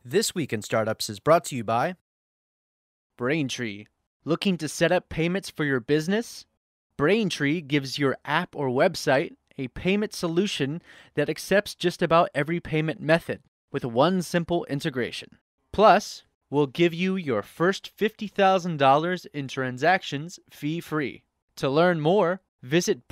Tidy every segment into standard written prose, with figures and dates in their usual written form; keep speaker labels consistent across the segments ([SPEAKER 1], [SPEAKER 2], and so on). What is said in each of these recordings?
[SPEAKER 1] This Week in Startups is brought to you by Braintree. Looking to set up payments for your business? Braintree gives your app or website a payment solution that accepts just about every payment method with one simple integration. Plus, we'll give you your first $50,000 in transactions fee-free. To learn more, visit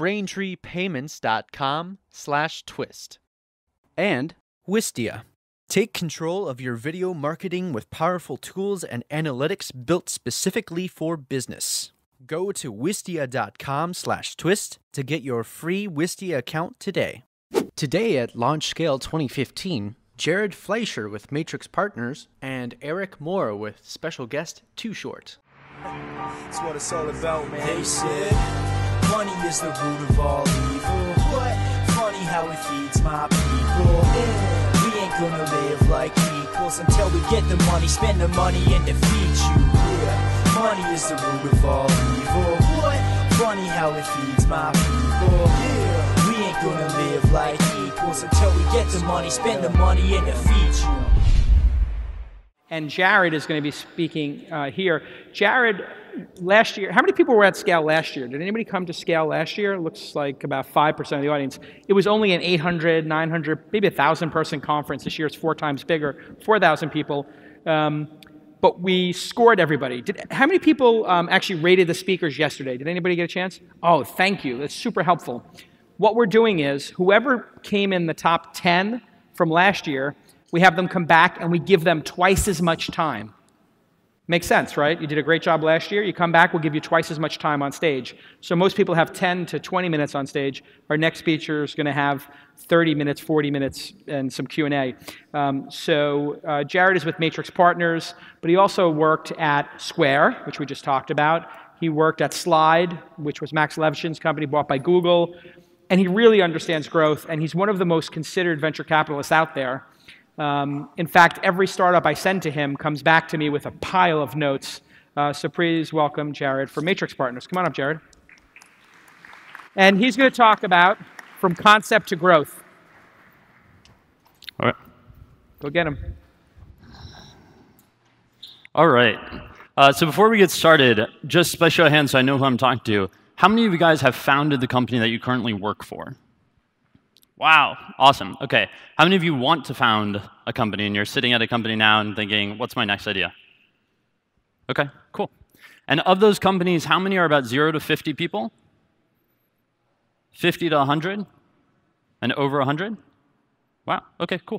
[SPEAKER 1] braintreepayments.com/twist. And Wistia. Take control of your video marketing with powerful tools and analytics built specifically for business. Go to wistia.com/twist to get your free Wistia account today. Today at Launch Scale 2015, Jared Fliesler with Matrix Partners and Erik Moore with special guest Too Short.
[SPEAKER 2] That's what it's all about, man. They said money is the root of all evil. What? Funny how it feeds my people. Yeah. We ain't gonna live like equals until we get the money, spend the money, and defeat you. Yeah, money is the root of all evil. What? Funny how it feeds my people. Yeah, we ain't gonna live like equals until we get the money, spend the money, and defeat you.
[SPEAKER 3] And Jared is going to be speaking here. Jared, last year, how many people were at Scale last year? Did anybody come to Scale last year? It looks like about 5% of the audience. It was only an 800, 900, maybe 1,000 person conference. This year it's 4 times bigger, 4,000 people. But we scored everybody. How many people actually rated the speakers yesterday? Did anybody get a chance? Oh, thank you. That's super helpful. What we're doing is whoever came in the top 10 from last year, we have them come back and we give them twice as much time. Makes sense, right? You did a great job last year. You come back, we'll give you twice as much time on stage. So most people have 10 to 20 minutes on stage. Our next speaker is going to have 30 minutes, 40 minutes, and some Q&A. Jared is with Matrix Partners, but he also worked at Square, which we just talked about. He worked at Slide, which was Max Levchin's company bought by Google. And he really understands growth, and he's one of the most considered venture capitalists out there. In fact, every startup I send to him comes back to me with a pile of notes. So please welcome Jared from Matrix Partners. Come on up, Jared. And he's going to talk about from concept to growth.
[SPEAKER 4] All right.
[SPEAKER 3] Go get him.
[SPEAKER 4] All right. So before we get started, just by show of hands so I know who I'm talking to, how many of you guys have founded the company that you currently work for? Wow, awesome. Okay, how many of you want to found a company and you're sitting at a company now and thinking, what's my next idea? Okay, cool. And of those companies, how many are about 0 to 50 people? 50 to 100? And over 100? Wow, okay, cool.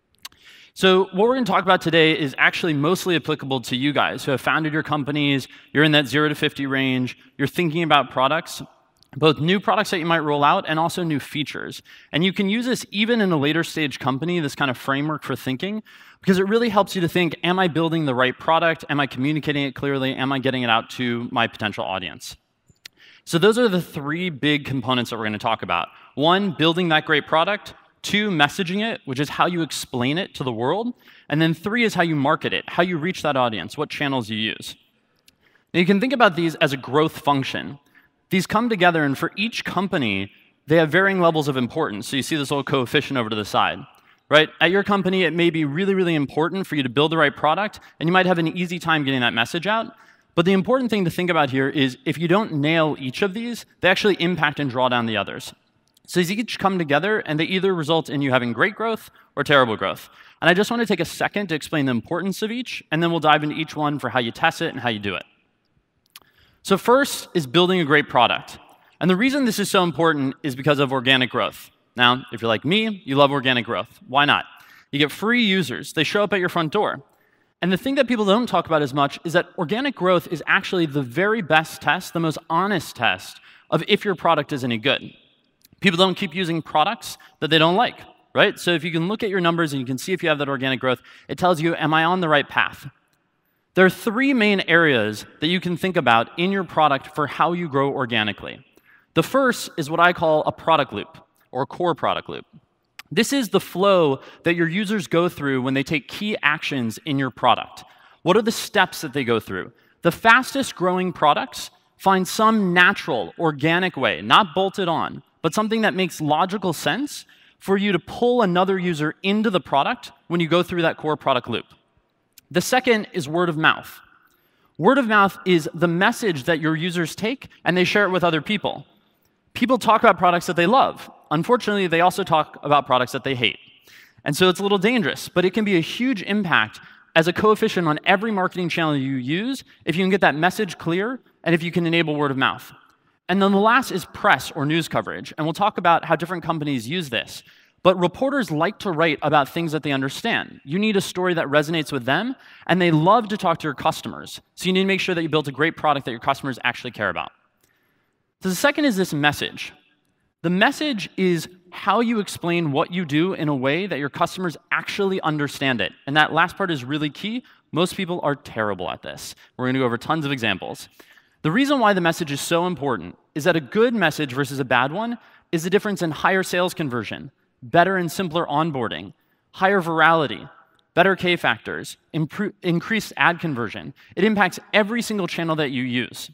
[SPEAKER 4] So what we're going to talk about today is actually mostly applicable to you guys who have founded your companies, you're in that 0 to 50 range, you're thinking about products, both new products that you might roll out and also new features. And you can use this even in a later stage company, this kind of framework for thinking, because it really helps you to think, am I building the right product? Am I communicating it clearly? Am I getting it out to my potential audience? So those are the 3 big components that we're going to talk about. 1, building that great product. 2, messaging it, which is how you explain it to the world. And then 3 is how you market it, how you reach that audience, what channels you use. Now you can think about these as a growth function. These come together, and for each company, they have varying levels of importance. So you see this little coefficient over to the side, right? At your company, it may be really, really important for you to build the right product, and you might have an easy time getting that message out. But the important thing to think about here is if you don't nail each of these, they actually impact and draw down the others. So these each come together, and they either result in you having great growth or terrible growth. And I just want to take a second to explain the importance of each, and then we'll dive into each one for how you test it and how you do it. So first is building a great product. And the reason this is so important is because of organic growth. Now, if you're like me, you love organic growth. Why not? You get free users. They show up at your front door. And the thing that people don't talk about as much is that organic growth is actually the very best test, the most honest test of if your product is any good. People don't keep using products that they don't like, right? So if you can look at your numbers and you can see if you have that organic growth, it tells you, am I on the right path? There are 3 main areas that you can think about in your product for how you grow organically. The first is what I call a product loop, or core product loop. This is the flow that your users go through when they take key actions in your product. What are the steps that they go through? The fastest growing products find some natural, organic way, not bolted on, but something that makes logical sense for you to pull another user into the product when you go through that core product loop. The second is word of mouth. Word of mouth is the message that your users take and they share it with other people. People talk about products that they love. Unfortunately, they also talk about products that they hate. And so it's a little dangerous, but it can be a huge impact as a coefficient on every marketing channel you use if you can get that message clear and if you can enable word of mouth. And then the last is press or news coverage. And we'll talk about how different companies use this. But reporters like to write about things that they understand. You need a story that resonates with them, and they love to talk to your customers. So you need to make sure that you built a great product that your customers actually care about. So the second is this message. The message is how you explain what you do in a way that your customers actually understand it. And that last part is really key. Most people are terrible at this. We're going to go over tons of examples. The reason why the message is so important is that a good message versus a bad one is the difference in higher sales conversion, better and simpler onboarding, higher virality, better K-factors, increased ad conversion. It impacts every single channel that you use.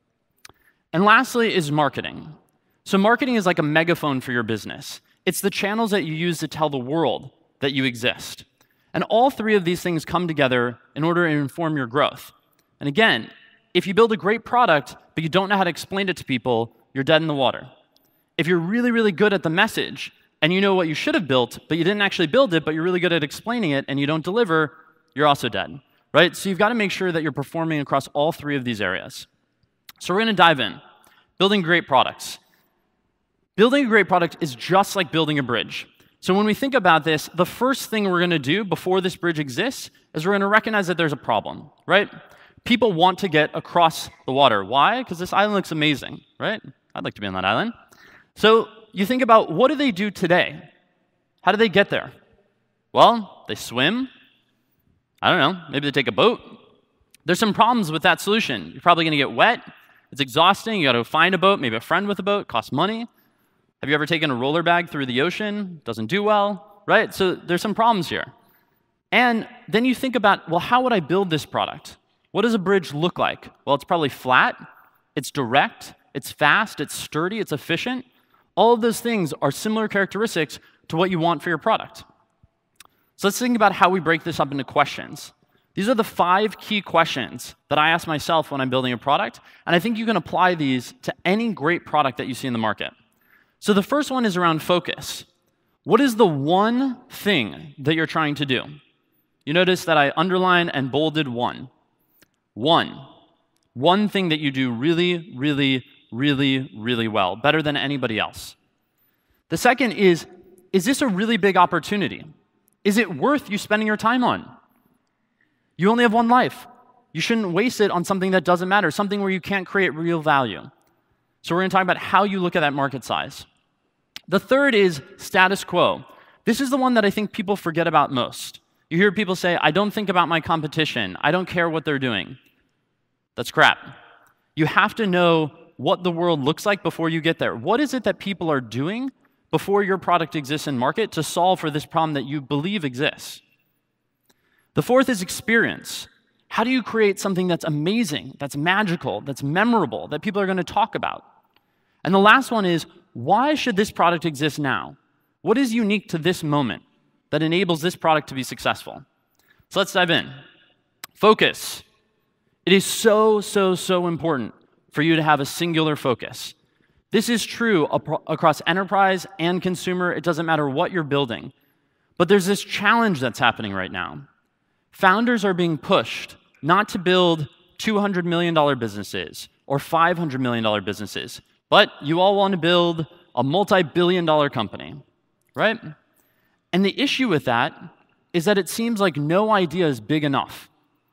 [SPEAKER 4] And lastly is marketing. So marketing is like a megaphone for your business. It's the channels that you use to tell the world that you exist. And all three of these things come together in order to inform your growth. And again, if you build a great product, but you don't know how to explain it to people, you're dead in the water. If you're really, really good at the message, and you know what you should have built, but you didn't actually build it, but you're really good at explaining it, and you don't deliver, you're also dead, right? So you've got to make sure that you're performing across all three of these areas. So we're going to dive in. Building great products. Building a great product is just like building a bridge. So when we think about this, the first thing we're going to do before this bridge exists is we're going to recognize that there's a problem, right? People want to get across the water. Why? Because this island looks amazing, right? I'd like to be on that island. So you think about, what do they do today? How do they get there? Well, they swim. I don't know, maybe they take a boat. There's some problems with that solution. You're probably going to get wet. It's exhausting. You got to find a boat, maybe a friend with a boat. It costs money. Have you ever taken a roller bag through the ocean? Doesn't do well, right? So there's some problems here. And then you think about, well, how would I build this product? What does a bridge look like? Well, it's probably flat. It's direct. It's fast. It's sturdy. It's efficient. All of those things are similar characteristics to what you want for your product. So let's think about how we break this up into questions. These are the 5 key questions that I ask myself when I'm building a product, and I think you can apply these to any great product that you see in the market. So the first one is around focus. What is the one thing that you're trying to do? You notice that I underlined and bolded one. One thing that you do really, really, really, really well, better than anybody else. The second is this a really big opportunity? Is it worth you spending your time on? You only have one life. You shouldn't waste it on something that doesn't matter, something where you can't create real value. So we're going to talk about how you look at that market size. The third is status quo. This is the one that I think people forget about most. You hear people say, I don't think about my competition. I don't care what they're doing. That's crap. You have to know what the world looks like before you get there. What is it that people are doing before your product exists in market to solve for this problem that you believe exists? The fourth is experience. How do you create something that's amazing, that's magical, that's memorable, that people are going to talk about? And the last one is, why should this product exist now? What is unique to this moment that enables this product to be successful? So let's dive in. Focus. It is so, so, so important for you to have a singular focus. This is true across enterprise and consumer. It doesn't matter what you're building. But there's this challenge that's happening right now. Founders are being pushed not to build $200 million businesses or $500 million businesses, but you all want to build a multi-billion-dollar company, right? And the issue with that is that it seems like no idea is big enough.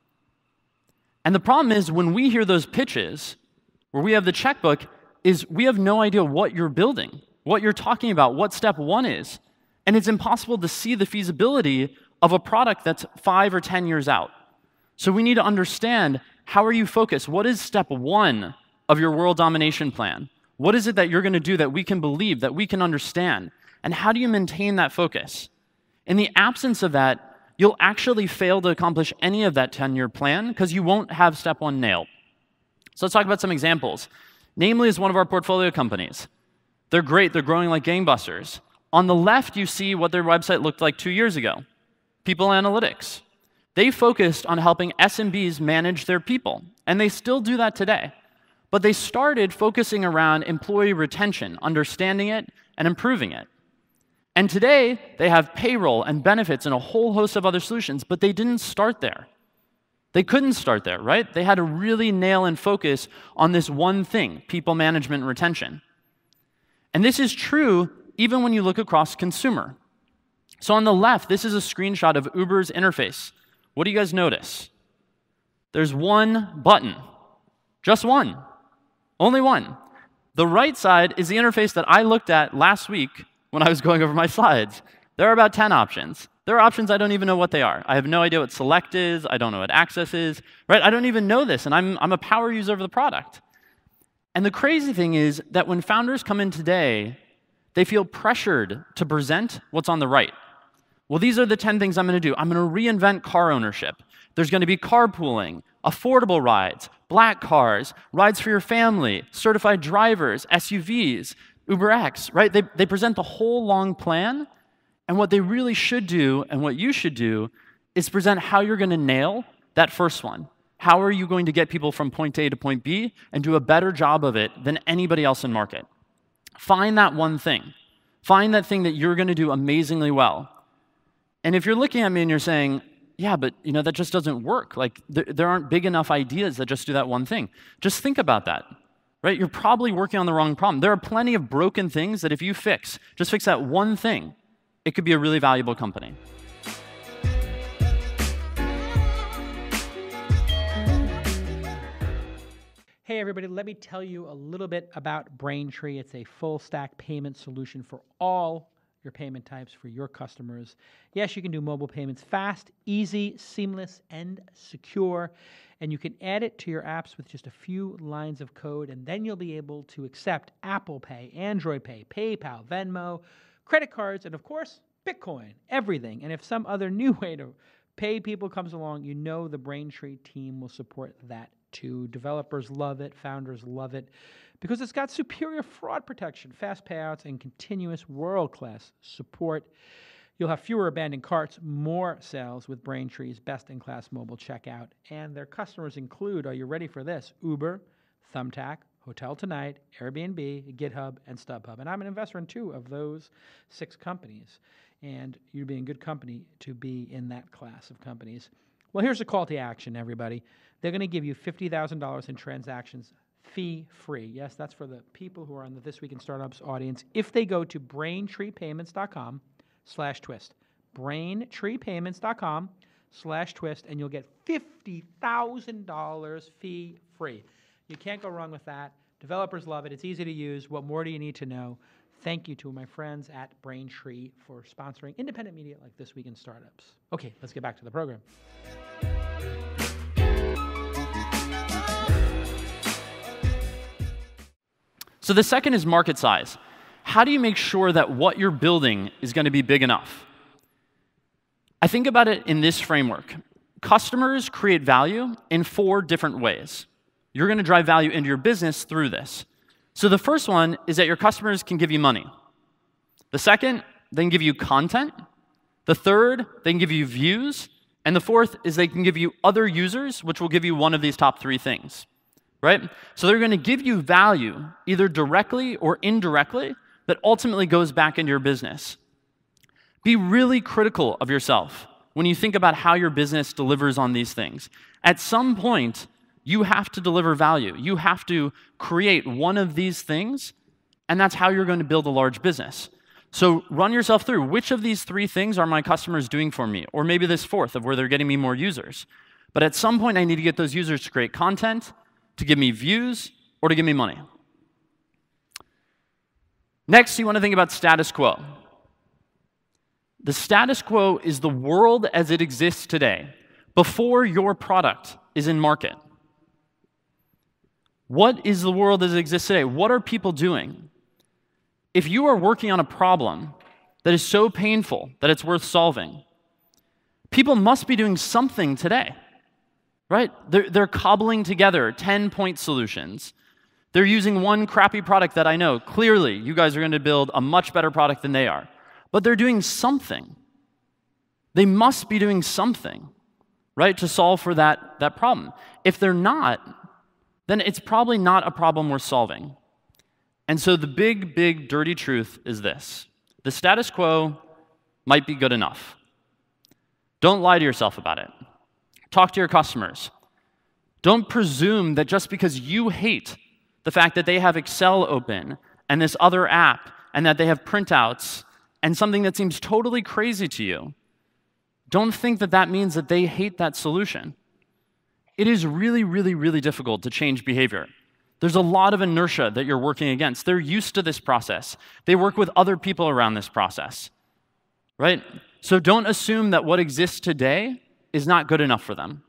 [SPEAKER 4] And the problem is when we hear those pitches, where we have the checkbook, is we have no idea what you're building, what you're talking about, what step one is. And it's impossible to see the feasibility of a product that's 5 or 10 years out. So we need to understand, how are you focused? What is step one of your world domination plan? What is it that you're going to do that we can believe, that we can understand? And how do you maintain that focus? In the absence of that, you'll actually fail to accomplish any of that 10-year plan because you won't have step one nailed. So let's talk about some examples. Namely is one of our portfolio companies. They're great. They're growing like gangbusters. On the left, you see what their website looked like 2 years ago. People analytics. They focused on helping SMBs manage their people, and they still do that today. But they started focusing around employee retention, understanding it, and improving it. And today, they have payroll and benefits and a whole host of other solutions, but they didn't start there. They couldn't start there, right? They had to really nail and focus on this one thing, people management and retention. And this is true even when you look across consumer. So on the left, this is a screenshot of Uber's interface. What do you guys notice? There's one button, just one, only one. The right side is the interface that I looked at last week when I was going over my slides. There are about 10 options. There are options I don't even know what they are. I have no idea what select is. I don't know what access is, right? I don't even know this, and I'm a power user of the product. And the crazy thing is that when founders come in today, they feel pressured to present what's on the right. Well, these are the 10 things I'm going to do. I'm going to reinvent car ownership. There's going to be carpooling, affordable rides, black cars, rides for your family, certified drivers, SUVs, UberX, right? They present the whole long plan, and what they really should do and what you should do is present how you're going to nail that first one. How are you going to get people from point A to point B and do a better job of it than anybody else in market? Find that one thing. Find that thing that you're going to do amazingly well. And if you're looking at me and you're saying, yeah, but that just doesn't work. Like there aren't big enough ideas that just do that one thing. Just think about that, right? You're probably working on the wrong problem. There are plenty of broken things that if you just fix that one thing, it could be a really valuable company.
[SPEAKER 3] Hey everybody, let me tell you a little bit about Braintree. It's a full stack payment solution for all your payment types for your customers. Yes, you can do mobile payments fast, easy, seamless, and secure. And you can add it to your apps with just a few lines of code, and then you'll be able to accept Apple Pay, Android Pay, PayPal, Venmo, credit cards, and of course, Bitcoin, everything. And if some other new way to pay people comes along, you know the Braintree team will support that too. Developers love it, founders love it, because it's got superior fraud protection, fast payouts, and continuous world-class support. You'll have fewer abandoned carts, more sales with Braintree's best-in-class mobile checkout. And their customers include, are you ready for this? Uber, Thumbtack, Hotel Tonight, Airbnb, GitHub, and StubHub. And I'm an investor in 2 of those 6 companies. And you'd be in good company to be in that class of companies. Well, here's a call to action, everybody. They're going to give you $50,000 in transactions fee-free. Yes, that's for the people who are on the This Week in Startups audience. If they go to braintreepayments.com/twist, braintreepayments.com/twist, and you'll get $50,000 fee-free. You can't go wrong with that. Developers love it. It's easy to use. What more do you need to know? Thank you to my friends at Braintree for sponsoring independent media like This Week in Startups. Okay, let's get back to the program.
[SPEAKER 4] So the second is market size. How do you make sure that what you're building is going to be big enough? I think about it in this framework. Customers create value in 4 different ways. You're going to drive value into your business through this. So the first one is that your customers can give you money. The second, they can give you content. The third, they can give you views. And the fourth is they can give you other users, which will give you one of these top 3 things. Right? So they're going to give you value, either directly or indirectly, that ultimately goes back into your business. Be really critical of yourself when you think about how your business delivers on these things. At some point, you have to deliver value. You have to create one of these things, and that's how you're going to build a large business. So run yourself through, which of these 3 things are my customers doing for me? Or maybe this 4th of where they're getting me more users. But at some point, I need to get those users to create content, to give me views, or to give me money. Next, you want to think about status quo. The status quo is the world as it exists today, before your product is in market. What is the world as it exists today? What are people doing? If you are working on a problem that is so painful that it's worth solving, people must be doing something today. Right? They're cobbling together 10-point solutions. They're using one crappy product that I know. Clearly, you guys are going to build a much better product than they are. But they're doing something. They must be doing something. right, to solve for that problem. If they're not, then it's probably not a problem worth solving. And so the big, big, dirty truth is this. The status quo might be good enough. Don't lie to yourself about it. Talk to your customers. Don't presume that just because you hate the fact that they have Excel open and this other app and that they have printouts and something that seems totally crazy to you, don't think that that means that they hate that solution. It is really, really, really difficult to change behavior. There's a lot of inertia that you're working against. They're used to this process. They work with other people around this process, right? So don't assume that what exists today is not good enough for them.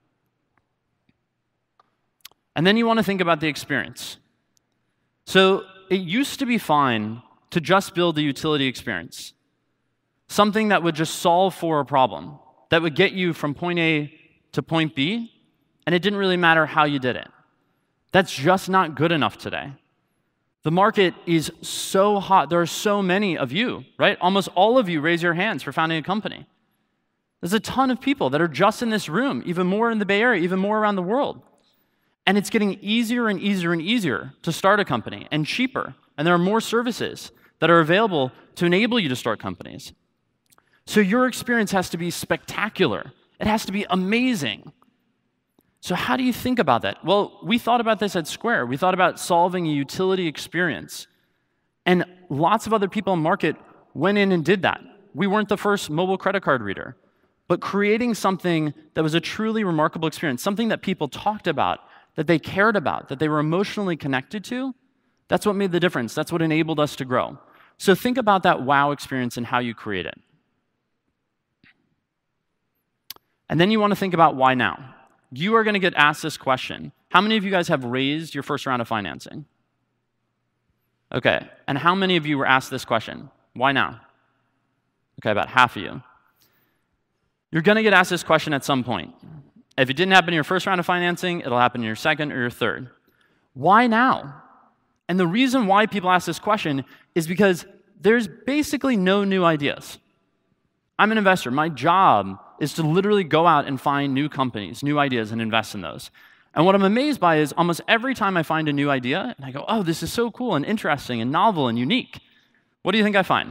[SPEAKER 4] And then you want to think about the experience. So it used to be fine to just build a utility experience, something that would just solve for a problem, that would get you from point A to point B, and it didn't really matter how you did it. That's just not good enough today. The market is so hot. There are so many of you, right? Almost all of you raise your hands for founding a company. There's a ton of people that are just in this room, even more in the Bay Area, even more around the world. And it's getting easier and easier and easier to start a company, and cheaper. And there are more services that are available to enable you to start companies. So your experience has to be spectacular. It has to be amazing. So how do you think about that? Well, we thought about this at Square. We thought about solving a utility experience. And lots of other people in the market went in and did that. We weren't the first mobile credit card reader. But creating something that was a truly remarkable experience, something that people talked about, that they cared about, that they were emotionally connected to, that's what made the difference. That's what enabled us to grow. So think about that wow experience and how you create it. And then you want to think about why now. You are going to get asked this question. How many of you guys have raised your first round of financing? Okay, and how many of you were asked this question? Why now? Okay, about half of you. You're going to get asked this question at some point. If it didn't happen in your first round of financing, it'll happen in your second or your third. Why now? And the reason why people ask this question is because there's basically no new ideas. I'm an investor. My job is to literally go out and find new companies, new ideas, and invest in those. And what I'm amazed by is almost every time I find a new idea, and I go, oh, this is so cool and interesting and novel and unique, what do you think I find?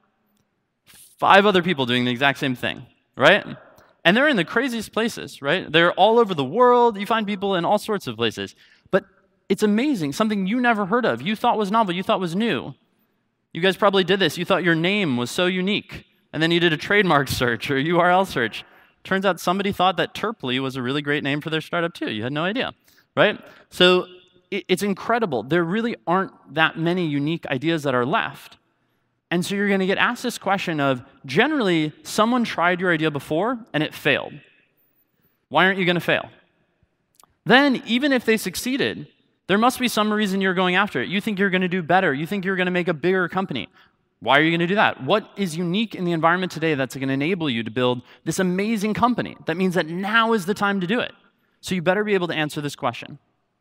[SPEAKER 4] 5 other people doing the exact same thing, right? And they're in the craziest places, right? They're all over the world. You find people in all sorts of places. But it's amazing, something you never heard of, you thought was novel, you thought was new. You guys probably did this. You thought your name was so unique. And then you did a trademark search or URL search. Turns out somebody thought that Terply was a really great name for their startup too. You had no idea, right? So it's incredible. There really aren't that many unique ideas that are left. And so you're going to get asked this question of, generally, someone tried your idea before and it failed. Why aren't you going to fail? Then, even if they succeeded, there must be some reason you're going after it. You think you're going to do better. You think you're going to make a bigger company. Why are you going to do that? What is unique in the environment today that's going to enable you to build this amazing company? That means that now is the time to do it. So you better be able to answer this question.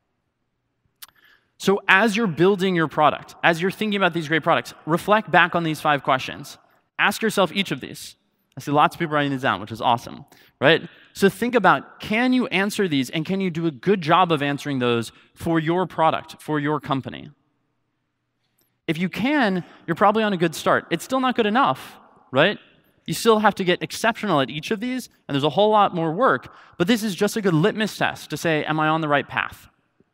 [SPEAKER 4] So as you're building your product, as you're thinking about these great products, reflect back on these 5 questions. Ask yourself each of these. I see lots of people writing these down, which is awesome, right? So think about, can you answer these, and can you do a good job of answering those for your product, for your company? If you can, you're probably on a good start. It's still not good enough, right? You still have to get exceptional at each of these, and there's a whole lot more work, but this is just a good litmus test to say, am I on the right path?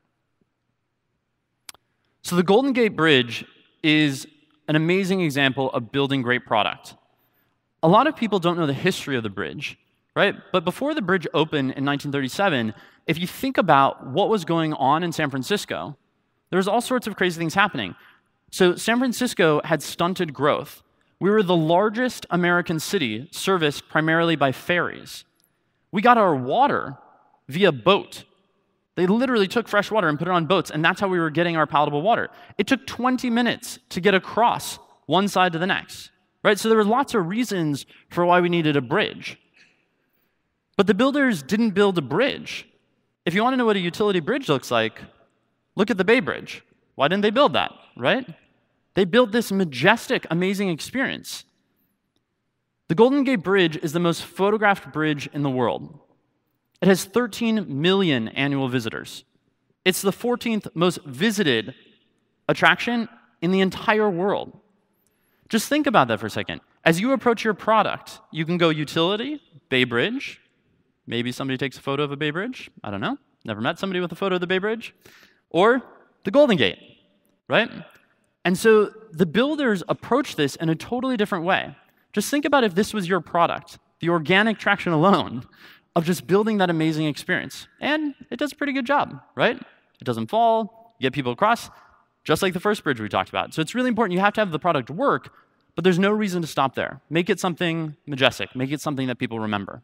[SPEAKER 4] So the Golden Gate Bridge is an amazing example of building great product. A lot of people don't know the history of the bridge, right? But before the bridge opened in 1937, if you think about what was going on in San Francisco, there was all sorts of crazy things happening. So San Francisco had stunted growth. We were the largest American city serviced primarily by ferries. We got our water via boat. They literally took fresh water and put it on boats, and that's how we were getting our palatable water. It took 20 minutes to get across one side to the next, right? So there were lots of reasons for why we needed a bridge. But the builders didn't build a bridge. If you want to know what a utility bridge looks like, look at the Bay Bridge. Why didn't they build that, right? They built this majestic, amazing experience. The Golden Gate Bridge is the most photographed bridge in the world. It has 13 million annual visitors. It's the 14th most visited attraction in the entire world. Just think about that for a second. As you approach your product, you can go utility, Bay Bridge. Maybe somebody takes a photo of a Bay Bridge. I don't know. Never met somebody with a photo of the Bay Bridge. Or the Golden Gate, right? And so the builders approach this in a totally different way. Just think about if this was your product, the organic traction alone of just building that amazing experience. And it does a pretty good job, right? It doesn't fall, you get people across, just like the first bridge we talked about. So it's really important. You have to have the product work, but there's no reason to stop there. Make it something majestic. Make it something that people remember.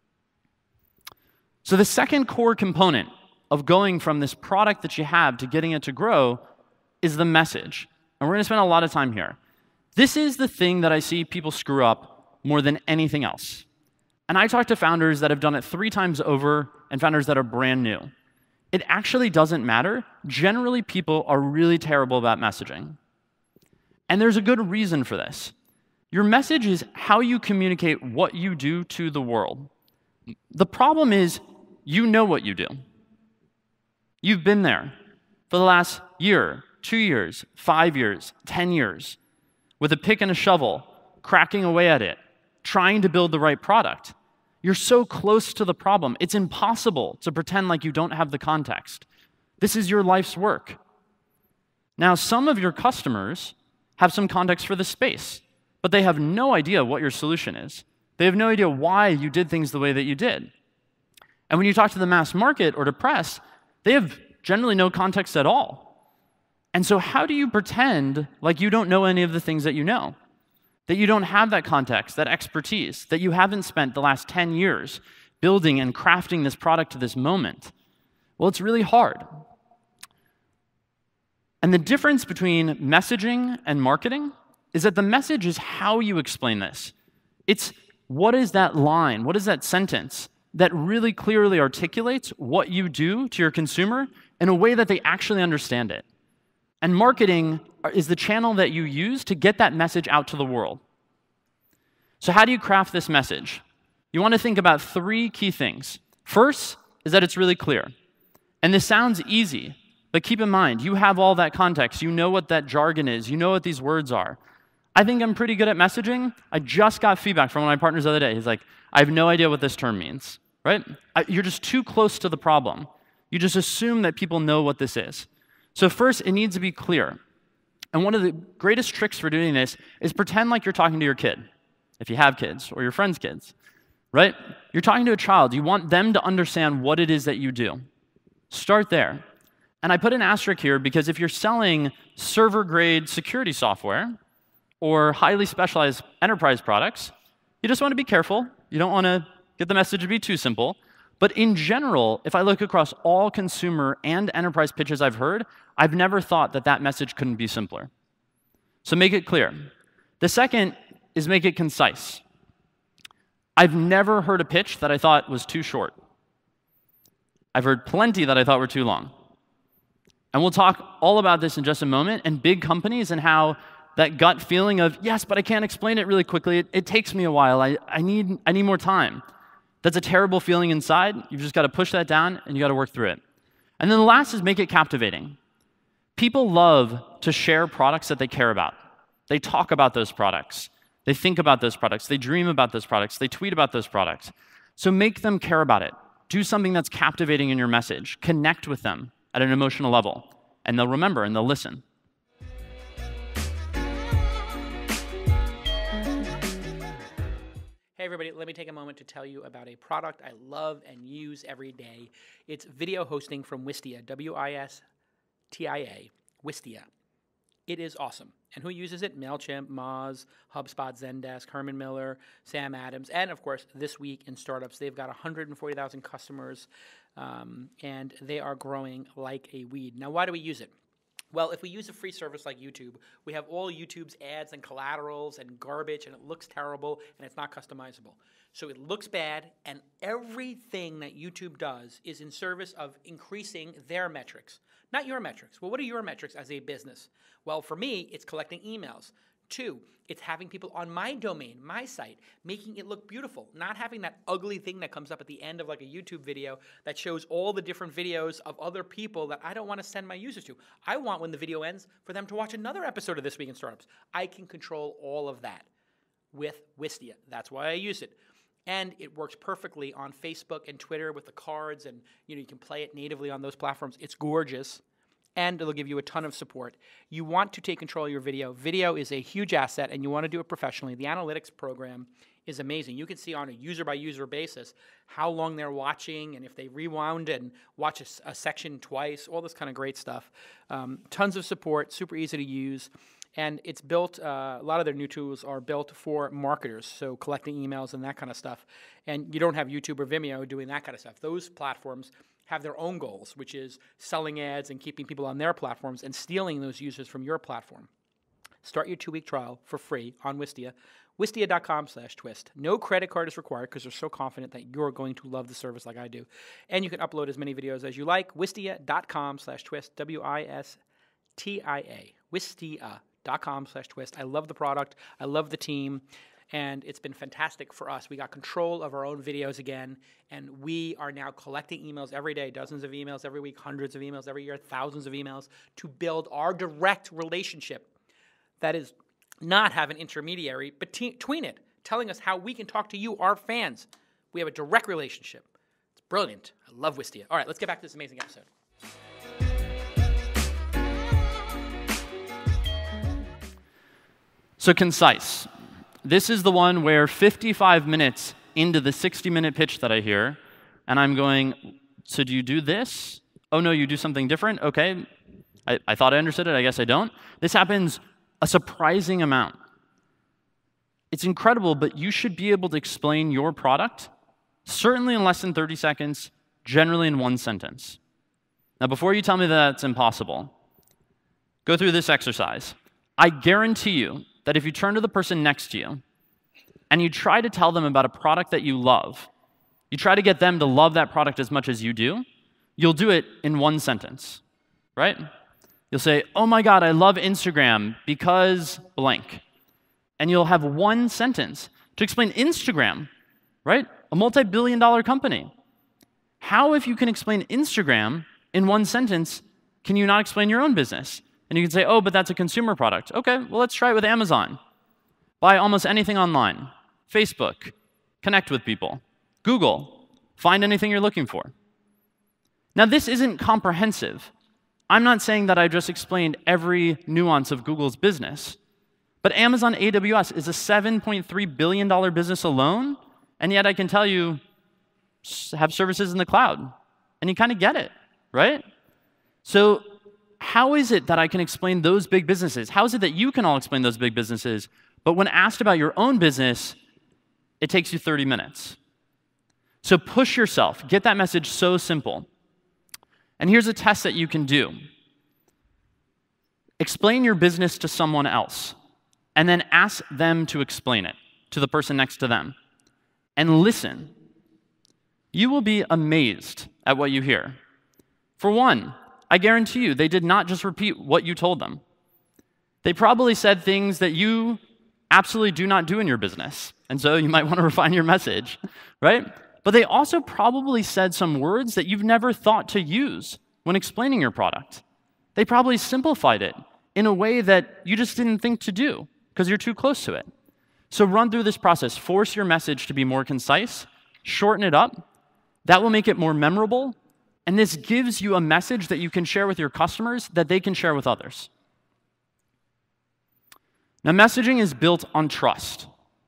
[SPEAKER 4] So the second core component of going from this product that you have to getting it to grow is the message. And we're going to spend a lot of time here. This is the thing that I see people screw up more than anything else. And I talk to founders that have done it 3 times over and founders that are brand new. It actually doesn't matter. Generally, people are really terrible about messaging. And there's a good reason for this. Your message is how you communicate what you do to the world. The problem is you know what you do. You've been there for the last year, 2 years, 5 years, 10 years, with a pick and a shovel, cracking away at it, trying to build the right product. You're so close to the problem. It's impossible to pretend like you don't have the context. This is your life's work. Now, some of your customers have some context for the space, but they have no idea what your solution is. They have no idea why you did things the way that you did. And when you talk to the mass market or to press, they have generally no context at all. And so how do you pretend like you don't know any of the things that you know? That you don't have that context, that expertise, that you haven't spent the last 10 years building and crafting this product to this moment? Well, it's really hard. And the difference between messaging and marketing is that the message is how you explain this. It's what is that line, what is that sentence that really clearly articulates what you do to your consumer in a way that they actually understand it. And marketing is the channel that you use to get that message out to the world. So how do you craft this message? You want to think about 3 key things. First is that it's really clear. And this sounds easy, but keep in mind, you have all that context. You know what that jargon is. You know what these words are. I think I'm pretty good at messaging. I just got feedback from one of my partners the other day. He's like, I have no idea what this term means, right? You're just too close to the problem. You just assume that people know what this is. So first, it needs to be clear. And one of the greatest tricks for doing this is pretend like you're talking to your kid, if you have kids, or your friend's kids, right? You're talking to a child. You want them to understand what it is that you do. Start there. And I put an asterisk here because if you're selling server-grade security software or highly specialized enterprise products, you just want to be careful. You don't want to get the message to be too simple. But in general, if I look across all consumer and enterprise pitches I've heard, I've never thought that that message couldn't be simpler. So make it clear. The second is make it concise. I've never heard a pitch that I thought was too short. I've heard plenty that I thought were too long. And we'll talk all about this in just a moment, and big companies and how that gut feeling of, yes, but I can't explain it really quickly. It takes me a while. I need more time. That's a terrible feeling inside. You've just got to push that down, and you got to work through it. And then the last is make it captivating. People love to share products that they care about. They talk about those products. They think about those products. They dream about those products. They tweet about those products. So make them care about it. Do something that's captivating in your message. Connect with them at an emotional level, and they'll remember and they'll listen.
[SPEAKER 3] Hey everybody, let me take a moment to tell you about a product I love and use every day. It's video hosting from Wistia, W-I-S-T-I-A, Wistia. It is awesome. And who uses it? MailChimp, Moz, HubSpot, Zendesk, Herman Miller, Sam Adams, and of course, This Week in Startups. They've got 140,000 customers, and they are growing like a weed. Now, why do we use it? Well, if we use a free service like YouTube, we have all YouTube's ads and collaterals and garbage, and it looks terrible, and it's not customizable. So it looks bad, and everything that YouTube does is in service of increasing their metrics, not your metrics. Well, what are your metrics as a business? Well, for me, it's collecting emails, 2, it's having people on my domain, my site, making it look beautiful, not having that ugly thing that comes up at the end of like a YouTube video that shows all the different videos of other people that I don't want to send my users to. I want, when the video ends, for them to watch another episode of This Week in Startups. I can control all of that with Wistia. That's why I use it. And it works perfectly on Facebook and Twitter with the cards, and you can play it natively on those platforms. It's gorgeous. And it'll give you a ton of support. You want to take control of your video. Video is a huge asset, and you want to do it professionally. The analytics program is amazing. You can see on a user-by-user basis how long they're watching, and if they rewound and watch a section twice, all this kind of great stuff. Tons of support, super easy to use. And it's built, a lot of their new tools are built for marketers, so collecting emails and that kind of stuff. And you don't have YouTube or Vimeo doing that kind of stuff. Those platforms have their own goals, which is selling ads and keeping people on their platforms and stealing those users from your platform. Start your 2-week trial for free on Wistia, wistia.com/twist. No credit card is required because they're so confident that you're going to love the service like I do. And you can upload as many videos as you like. Wistia.com/twist, WISTIA, wistia.com/twist. I love the product. I love the team. And it's been fantastic for us. We got control of our own videos again, and we are now collecting emails every day, dozens of emails every week, hundreds of emails every year, thousands of emails, to build our direct relationship. That is not have an intermediary between it, telling us how we can talk to you, our fans. We have a direct relationship. It's brilliant. I love Wistia. All right, let's get back to this amazing episode.
[SPEAKER 4] So concise. This is the one where 55 minutes into the 60-minute pitch that I hear, and I'm going, so do you do this? Oh, no, you do something different? Okay. I thought I understood it. I guess I don't. This happens a surprising amount. It's incredible, but you should be able to explain your product, certainly in less than 30 seconds, generally in 1 sentence. Now, before you tell me that that's impossible, go through this exercise. I guarantee you that if you turn to the person next to you and you try to tell them about a product that you love, you try to get them to love that product as much as you do, you'll do it in 1 sentence, right? You'll say, oh my God, I love Instagram because blank. And you'll have 1 sentence to explain Instagram, right? A multi-billion-dollar company. How, if you can explain Instagram in 1 sentence, can you not explain your own business? And you can say, oh, but that's a consumer product. Okay, well, let's try it with Amazon. Buy almost anything online. Facebook, connect with people. Google, find anything you're looking for. Now, this isn't comprehensive. I'm not saying that I just explained every nuance of Google's business. But Amazon AWS is a $7.3 billion business alone, and yet I can tell you, have services in the cloud. And you kind of get it, right? So how is it that I can explain those big businesses? How is it that you can all explain those big businesses, but when asked about your own business, it takes you 30 minutes? So push yourself. Get that message so simple. And here's a test that you can do. Explain your business to someone else, and then ask them to explain it to the person next to them. And listen. You will be amazed at what you hear. For one, I guarantee you, they did not just repeat what you told them. They probably said things that you absolutely do not do in your business, and so you might want to refine your message, right? But they also probably said some words that you've never thought to use when explaining your product. They probably simplified it in a way that you just didn't think to do because you're too close to it. So run through this process. Force your message to be more concise. Shorten it up. That will make it more memorable. And this gives you a message that you can share with your customers that they can share with others. Now, messaging is built on trust.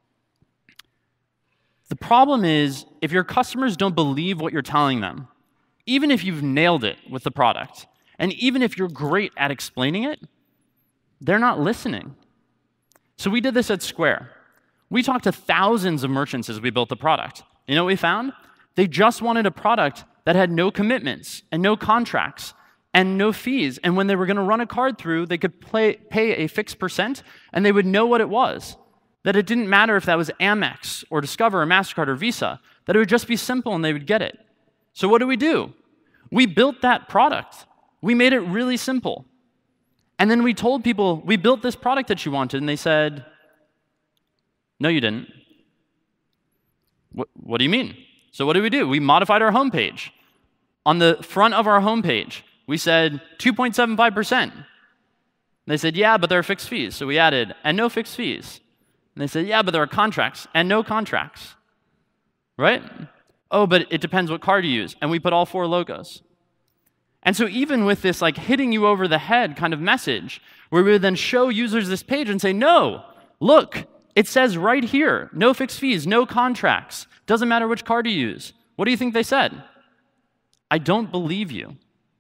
[SPEAKER 4] The problem is, if your customers don't believe what you're telling them, even if you've nailed it with the product, and even if you're great at explaining it, they're not listening. So we did this at Square. We talked to thousands of merchants as we built the product. You know what we found? They just wanted a product that had no commitments and no contracts and no fees. And when they were going to run a card through, they could pay a fixed percent, and they would know what it was. That it didn't matter if that was Amex or Discover or MasterCard or Visa, that it would just be simple and they would get it. So what do? We built that product. We made it really simple. And then we told people, we built this product that you wanted, and they said, no, you didn't. What do you mean? So what do? We modified our homepage. On the front of our homepage, we said 2.75%. They said, yeah, but there are fixed fees. So we added, and no fixed fees. And they said, yeah, but there are contracts, and no contracts. Right? Oh, but it depends what card you use. And we put all 4 logos. And so even with this like hitting you over the head kind of message, where we would then show users this page and say, no, look, it says right here, no fixed fees, no contracts. Doesn't matter which card you use. What do you think they said? I don't believe you.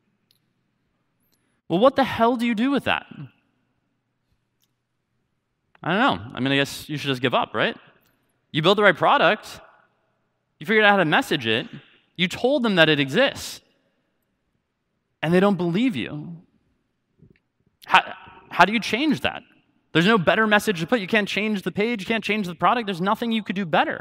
[SPEAKER 4] Well, what the hell do you do with that? I don't know. I mean, I guess you should just give up, right? You built the right product. You figured out how to message it. You told them that it exists. And they don't believe you. How do you change that? There's no better message to put. You can't change the page. You can't change the product. There's nothing you could do better.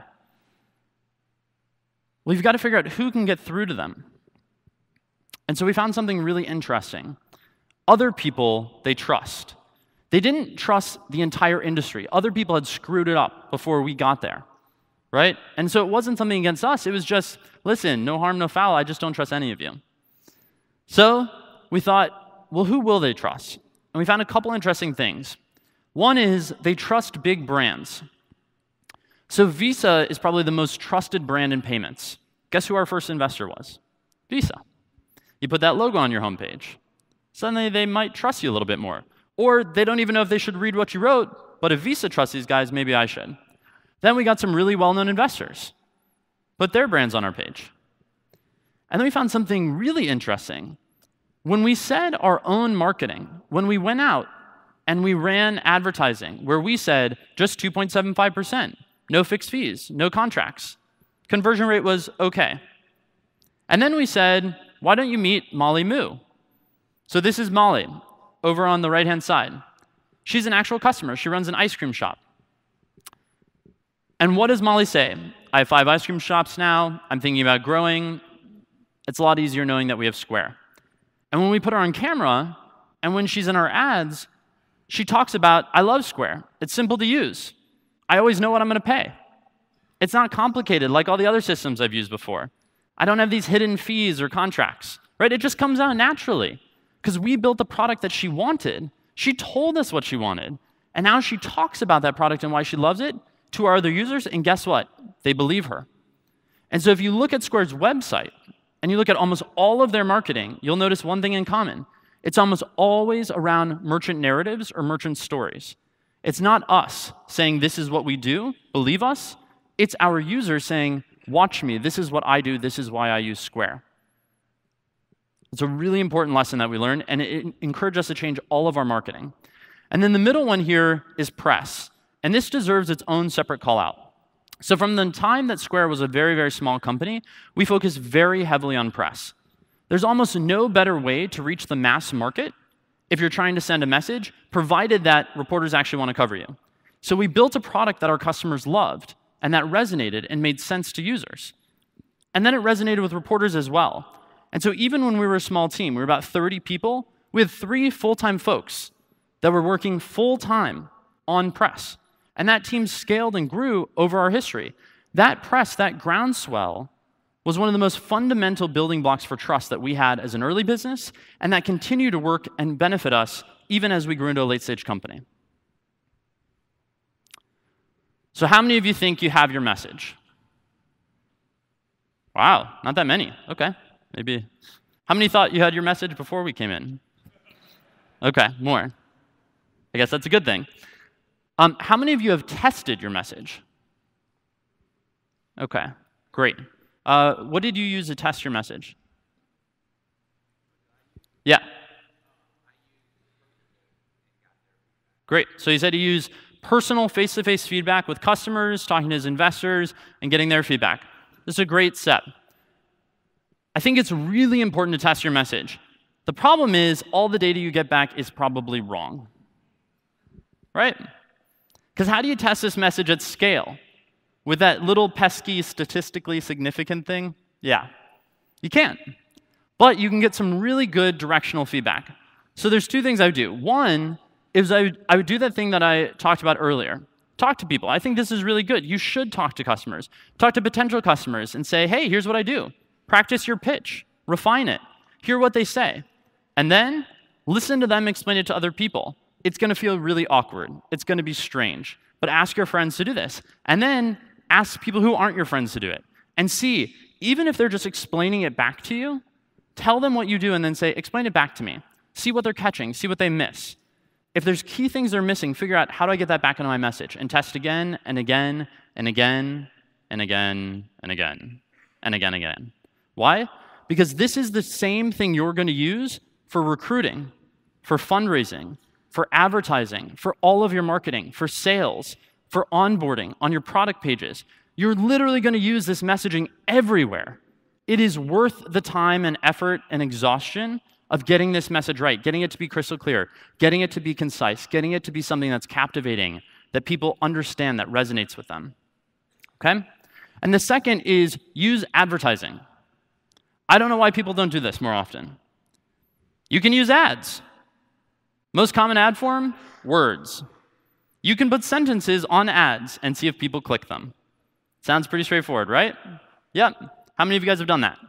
[SPEAKER 4] Well, you've got to figure out who can get through to them. And so we found something really interesting. Other people they trust. They didn't trust the entire industry. Other people had screwed it up before we got there, right? And so it wasn't something against us. It was just, listen, no harm, no foul. I just don't trust any of you. So we thought, well, who will they trust? And we found a couple interesting things. One is they trust big brands. So Visa is probably the most trusted brand in payments. Guess who our first investor was? Visa. You put that logo on your homepage. Suddenly they might trust you a little bit more. Or they don't even know if they should read what you wrote, but if Visa trusts these guys, maybe I should. Then we got some really well-known investors. Put their brands on our page. And then we found something really interesting. When we said our own marketing, when we went out and we ran advertising where we said just 2.75%, no fixed fees, no contracts, conversion rate was okay. And then we said, why don't you meet Molly Moo? So this is Molly over on the right-hand side. She's an actual customer. She runs an ice cream shop. And what does Molly say? I have 5 ice cream shops now. I'm thinking about growing. It's a lot easier knowing that we have Square. And when we put her on camera, and when she's in our ads, she talks about, I love Square. It's simple to use. I always know what I'm going to pay. It's not complicated like all the other systems I've used before. I don't have these hidden fees or contracts, right? It just comes out naturally because we built the product that she wanted. She told us what she wanted. And now she talks about that product and why she loves it to our other users, and guess what? They believe her. And so if you look at Square's website and you look at almost all of their marketing, you'll notice one thing in common. It's almost always around merchant narratives or merchant stories. It's not us saying, this is what we do, believe us. It's our users saying, watch me, this is what I do, this is why I use Square. It's a really important lesson that we learned, and it encouraged us to change all of our marketing. And then the middle one here is press. And this deserves its own separate call out. So from the time that Square was a very, very small company, we focused very heavily on press. There's almost no better way to reach the mass market if you're trying to send a message, provided that reporters actually want to cover you. So we built a product that our customers loved, and that resonated and made sense to users. And then it resonated with reporters as well. And so even when we were a small team, we were about 30 people, we had 3 full-time folks that were working full-time on press. And that team scaled and grew over our history. That press, that groundswell, was one of the most fundamental building blocks for trust that we had as an early business, and that continued to work and benefit us even as we grew into a late-stage company. So how many of you think you have your message? Wow, not that many. Okay, maybe. How many thought you had your message before we came in? Okay, more. I guess that's a good thing. How many of you have tested your message? Okay, great. What did you use to test your message? Yeah. Great. So you said you use personal face-to-face feedback with customers, talking to his investors, and getting their feedback. This is a great step. I think it's really important to test your message. The problem is all the data you get back is probably wrong, right? Because how do you test this message at scale? With that little pesky statistically significant thing? Yeah, you can't. But you can get some really good directional feedback. So there's two things I would do. One is I would do that thing that I talked about earlier. Talk to people. I think this is really good. You should talk to customers. Talk to potential customers and say, hey, here's what I do. Practice your pitch. Refine it. Hear what they say. And then listen to them explain it to other people. It's going to feel really awkward. It's going to be strange. But ask your friends to do this. And then ask people who aren't your friends to do it. And see, even if they're just explaining it back to you, tell them what you do and then say, explain it back to me. See what they're catching. See what they miss. If there's key things they're missing, figure out how do I get that back into my message, and test again and again and again and again and again and again and again. Why? Because this is the same thing you're going to use for recruiting, for fundraising, for advertising, for all of your marketing, for sales, for onboarding, on your product pages. You're literally going to use this messaging everywhere. It is worth the time and effort and exhaustion of getting this message right, getting it to be crystal clear, getting it to be concise, getting it to be something that's captivating, that people understand, that resonates with them. Okay? And the second is use advertising. I don't know why people don't do this more often. You can use ads. Most common ad form, words. You can put sentences on ads and see if people click them. Sounds pretty straightforward, right? Yep. How many of you guys have done that?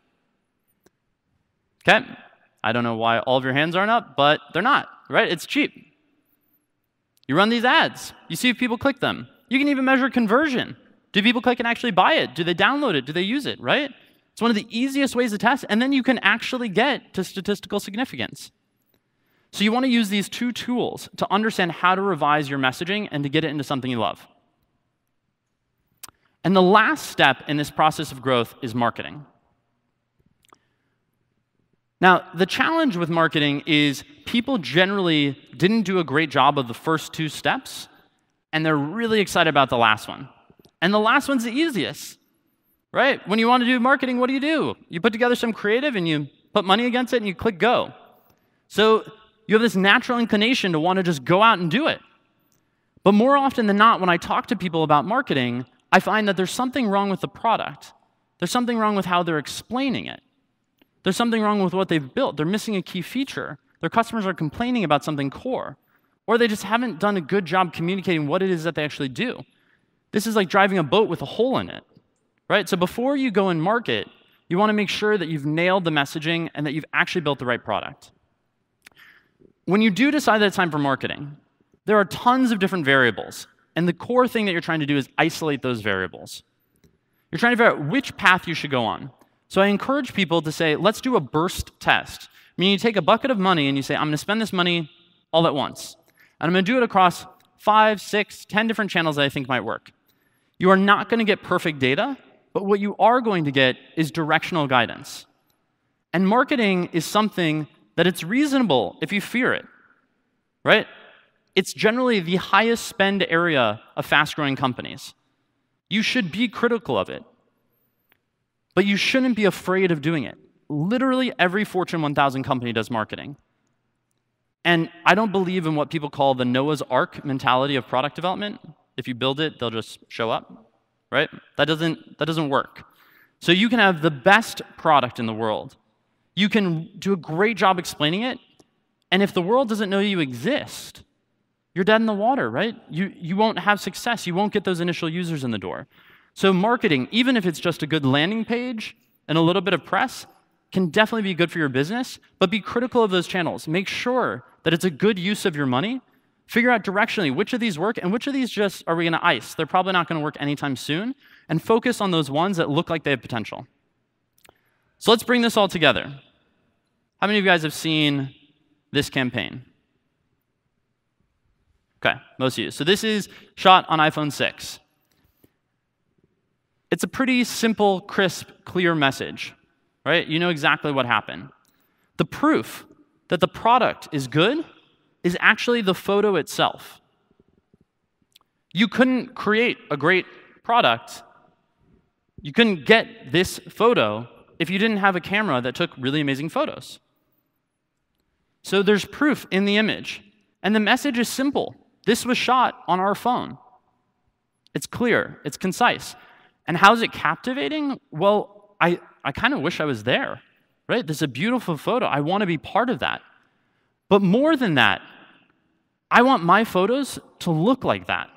[SPEAKER 4] Okay. I don't know why all of your hands aren't up, but they're not, right? It's cheap. You run these ads. You see if people click them. You can even measure conversion. Do people click and actually buy it? Do they download it? Do they use it, right? It's one of the easiest ways to test, and then you can actually get to statistical significance. So you want to use these two tools to understand how to revise your messaging and to get it into something you love. And the last step in this process of growth is marketing. Now, the challenge with marketing is people generally didn't do a great job of the first two steps, and they're really excited about the last one. And the last one's the easiest, right? When you want to do marketing, what do? You put together some creative, and you put money against it, and you click go. So you have this natural inclination to want to just go out and do it. But more often than not, when I talk to people about marketing, I find that there's something wrong with the product. There's something wrong with how they're explaining it. There's something wrong with what they've built. They're missing a key feature. Their customers are complaining about something core. Or they just haven't done a good job communicating what it is that they actually do. This is like driving a boat with a hole in it, right? So before you go and market, you want to make sure that you've nailed the messaging and that you've actually built the right product. When you do decide that it's time for marketing, there are tons of different variables. And the core thing that you're trying to do is isolate those variables. You're trying to figure out which path you should go on. So I encourage people to say, let's do a burst test. Meaning you take a bucket of money and you say, I'm going to spend this money all at once. And I'm going to do it across 5, 6, 10 different channels that I think might work. You are not going to get perfect data, but what you are going to get is directional guidance. And marketing is something that it's reasonable if you fear it, right? It's generally the highest spend area of fast-growing companies. You should be critical of it. But you shouldn't be afraid of doing it. Literally every Fortune 1000 company does marketing. And I don't believe in what people call the Noah's Ark mentality of product development. If you build it, they'll just show up, right? That doesn't work. So you can have the best product in the world. You can do a great job explaining it. And if the world doesn't know you exist, you're dead in the water, right? You won't have success. You won't get those initial users in the door. So marketing, even if it's just a good landing page and a little bit of press, can definitely be good for your business, but be critical of those channels. Make sure that it's a good use of your money. Figure out directionally which of these work and which of these just are we going to ice. They're probably not going to work anytime soon, and focus on those ones that look like they have potential. So let's bring this all together. How many of you guys have seen this campaign? Okay, most of you. So this is shot on iPhone 6. It's a pretty simple, crisp, clear message, right? You know exactly what happened. The proof that the product is good is actually the photo itself. You couldn't create a great product. You couldn't get this photo if you didn't have a camera that took really amazing photos. So there's proof in the image. And the message is simple. This was shot on our phone. It's clear. It's concise. And how is it captivating? Well, I kind of wish I was there, right? This is a beautiful photo. I want to be part of that. But more than that, I want my photos to look like that.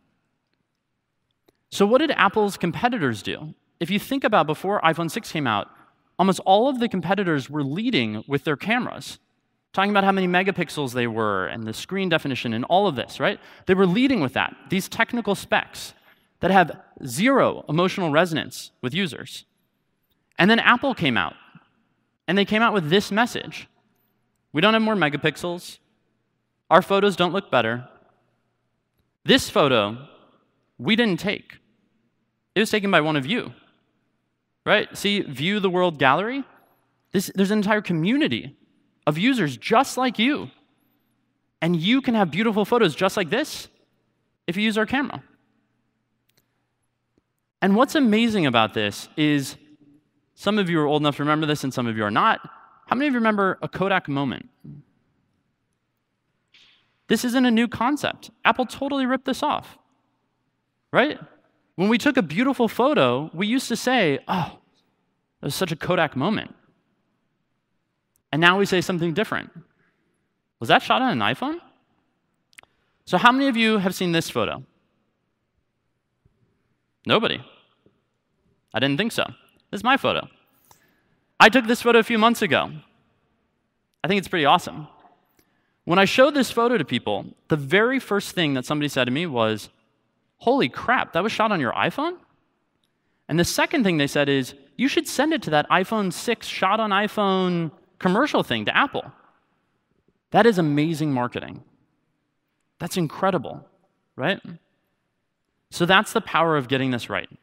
[SPEAKER 4] So what did Apple's competitors do? If you think about before iPhone 6 came out, almost all of the competitors were leading with their cameras, talking about how many megapixels they were and the screen definition and all of this, right? They were leading with that, these technical specs that have zero emotional resonance with users. And then Apple came out, and they came out with this message. We don't have more megapixels. Our photos don't look better. This photo, we didn't take. It was taken by one of you, right? See, View the World Gallery? There's an entire community of users just like you. And you can have beautiful photos just like this if you use our camera. And what's amazing about this is some of you are old enough to remember this and some of you are not. How many of you remember a Kodak moment? This isn't a new concept. Apple totally ripped this off, right? When we took a beautiful photo, we used to say, oh, that was such a Kodak moment. And now we say something different. Was that shot on an iPhone? So how many of you have seen this photo? Nobody. I didn't think so. This is my photo. I took this photo a few months ago. I think it's pretty awesome. When I showed this photo to people, the very first thing that somebody said to me was, holy crap, that was shot on your iPhone? And the second thing they said is, you should send it to that iPhone 6 shot on iPhone commercial thing to Apple. That is amazing marketing. That's incredible, right? So that's the power of getting this right.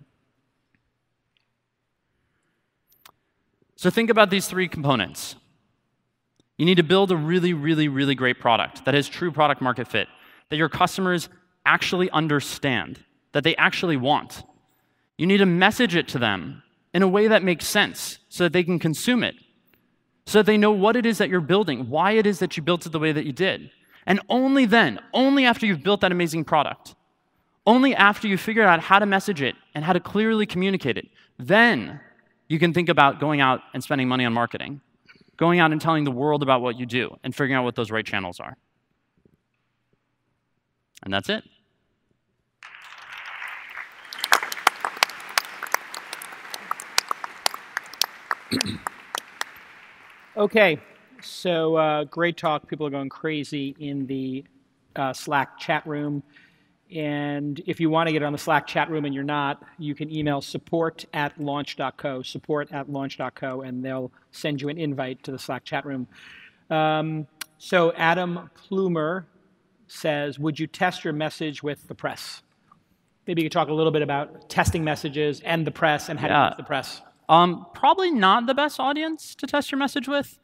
[SPEAKER 4] So think about these three components. You need to build a really, really, really great product that has true product market fit, that your customers actually understand, that they actually want. You need to message it to them in a way that makes sense so that they can consume it, so that they know what it is that you're building, why it is that you built it the way that you did. And only then, only after you've built that amazing product, only after you figure out how to message it and how to clearly communicate it, then you can think about going out and spending money on marketing, going out and telling the world about what you do and figuring out what those right channels are. And that's it.
[SPEAKER 3] Okay, so great talk. People are going crazy in the Slack chat room. And if you want to get on the Slack chat room and you're not, you can email support@launch.co, support@launch.co, and they'll send you an invite to the Slack chat room. So Adam Plumer says, would you test your message with the press? Maybe you could talk a little bit about testing messages and the press and how to use the press.
[SPEAKER 4] Probably not the best audience to test your message with.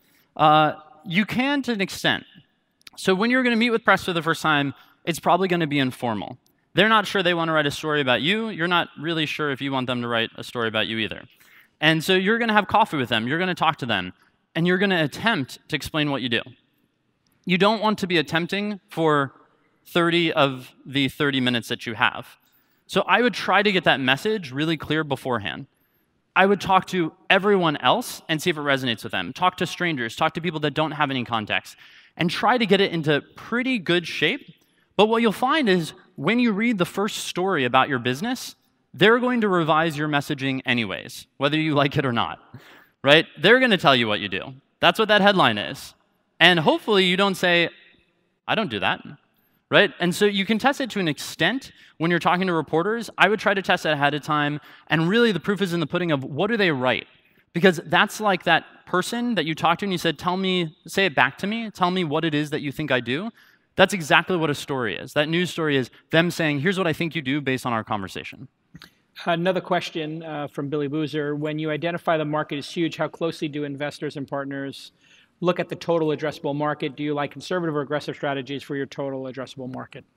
[SPEAKER 4] You can to an extent. So when you're going to meet with press for the first time, it's probably going to be informal. They're not sure they want to write a story about you. You're not really sure if you want them to write a story about you either. And so you're going to have coffee with them. You're going to talk to them. And you're going to attempt to explain what you do. You don't want to be attempting for 30 of the 30 minutes that you have. So I would try to get that message really clear beforehand. I would talk to everyone else and see if it resonates with them. Talk to strangers. Talk to people that don't have any context. And try to get it into pretty good shape. But what you'll find is when you read the first story about your business, they're going to revise your messaging anyways, whether you like it or not, right? They're going to tell you what you do. That's what that headline is. And hopefully you don't say, I don't do that, right? And so you can test it to an extent when you're talking to reporters. I would try to test it ahead of time. And really the proof is in the pudding of what do they write? Because that's like that person that you talked to and you said, say it back to me, tell me what it is that you think I do. That's exactly what a story is. That news story is them saying, here's what I think you do based on our conversation.
[SPEAKER 3] Another question from Billy Boozer. When you identify the market is huge, how closely do investors and partners look at the total addressable market? Do you like conservative or aggressive strategies for your total addressable market?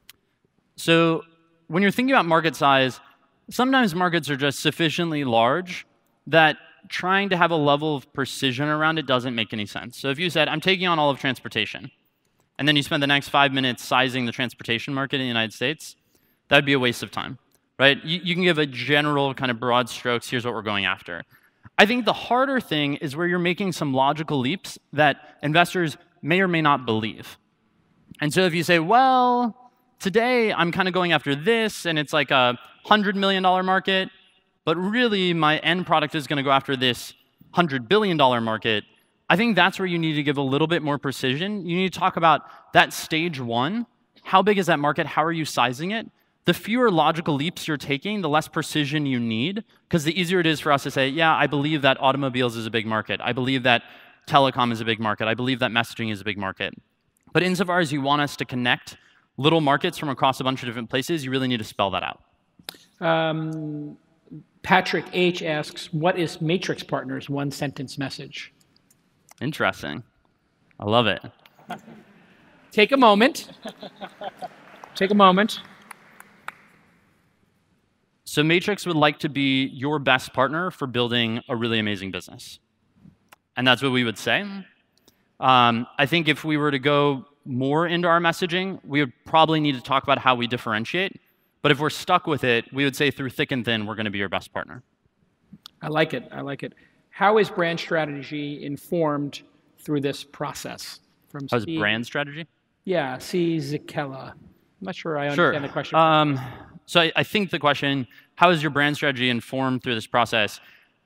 [SPEAKER 4] So when you're thinking about market size, sometimes markets are just sufficiently large that trying to have a level of precision around it doesn't make any sense. So if you said, I'm taking on all of transportation, and then you spend the next 5 minutes sizing the transportation market in the United States, that'd be a waste of time, right? You can give a general kind of broad strokes, here's what we're going after. I think the harder thing is where you're making some logical leaps that investors may or may not believe. And so if you say, well, today I'm kind of going after this, and it's like a $100 million market, but really my end product is going to go after this $100 billion market, I think that's where you need to give a little bit more precision. You need to talk about that stage one. How big is that market? How are you sizing it? The fewer logical leaps you're taking, the less precision you need, because the easier it is for us to say, yeah, I believe that automobiles is a big market. I believe that telecom is a big market. I believe that messaging is a big market. But insofar as you want us to connect little markets from across a bunch of different places, you really need to spell that out.
[SPEAKER 3] Patrick H. asks, what is Matrix Partners' one-sentence message?
[SPEAKER 4] Interesting. I love it.
[SPEAKER 3] Take a moment. Take a moment.
[SPEAKER 4] So Matrix would like to be your best partner for building a really amazing business. And that's what we would say. I think if we were to go more into our messaging, we would probably need to talk about how we differentiate. But if we're stuck with it, we would say through thick and thin, we're going to be your best partner.
[SPEAKER 3] I like it. I like it. How is brand strategy informed through this process?
[SPEAKER 4] How's brand strategy?
[SPEAKER 3] Yeah, C. Zikella. I'm not sure I understand the question.
[SPEAKER 4] So I think the question, how is your brand strategy informed through this process?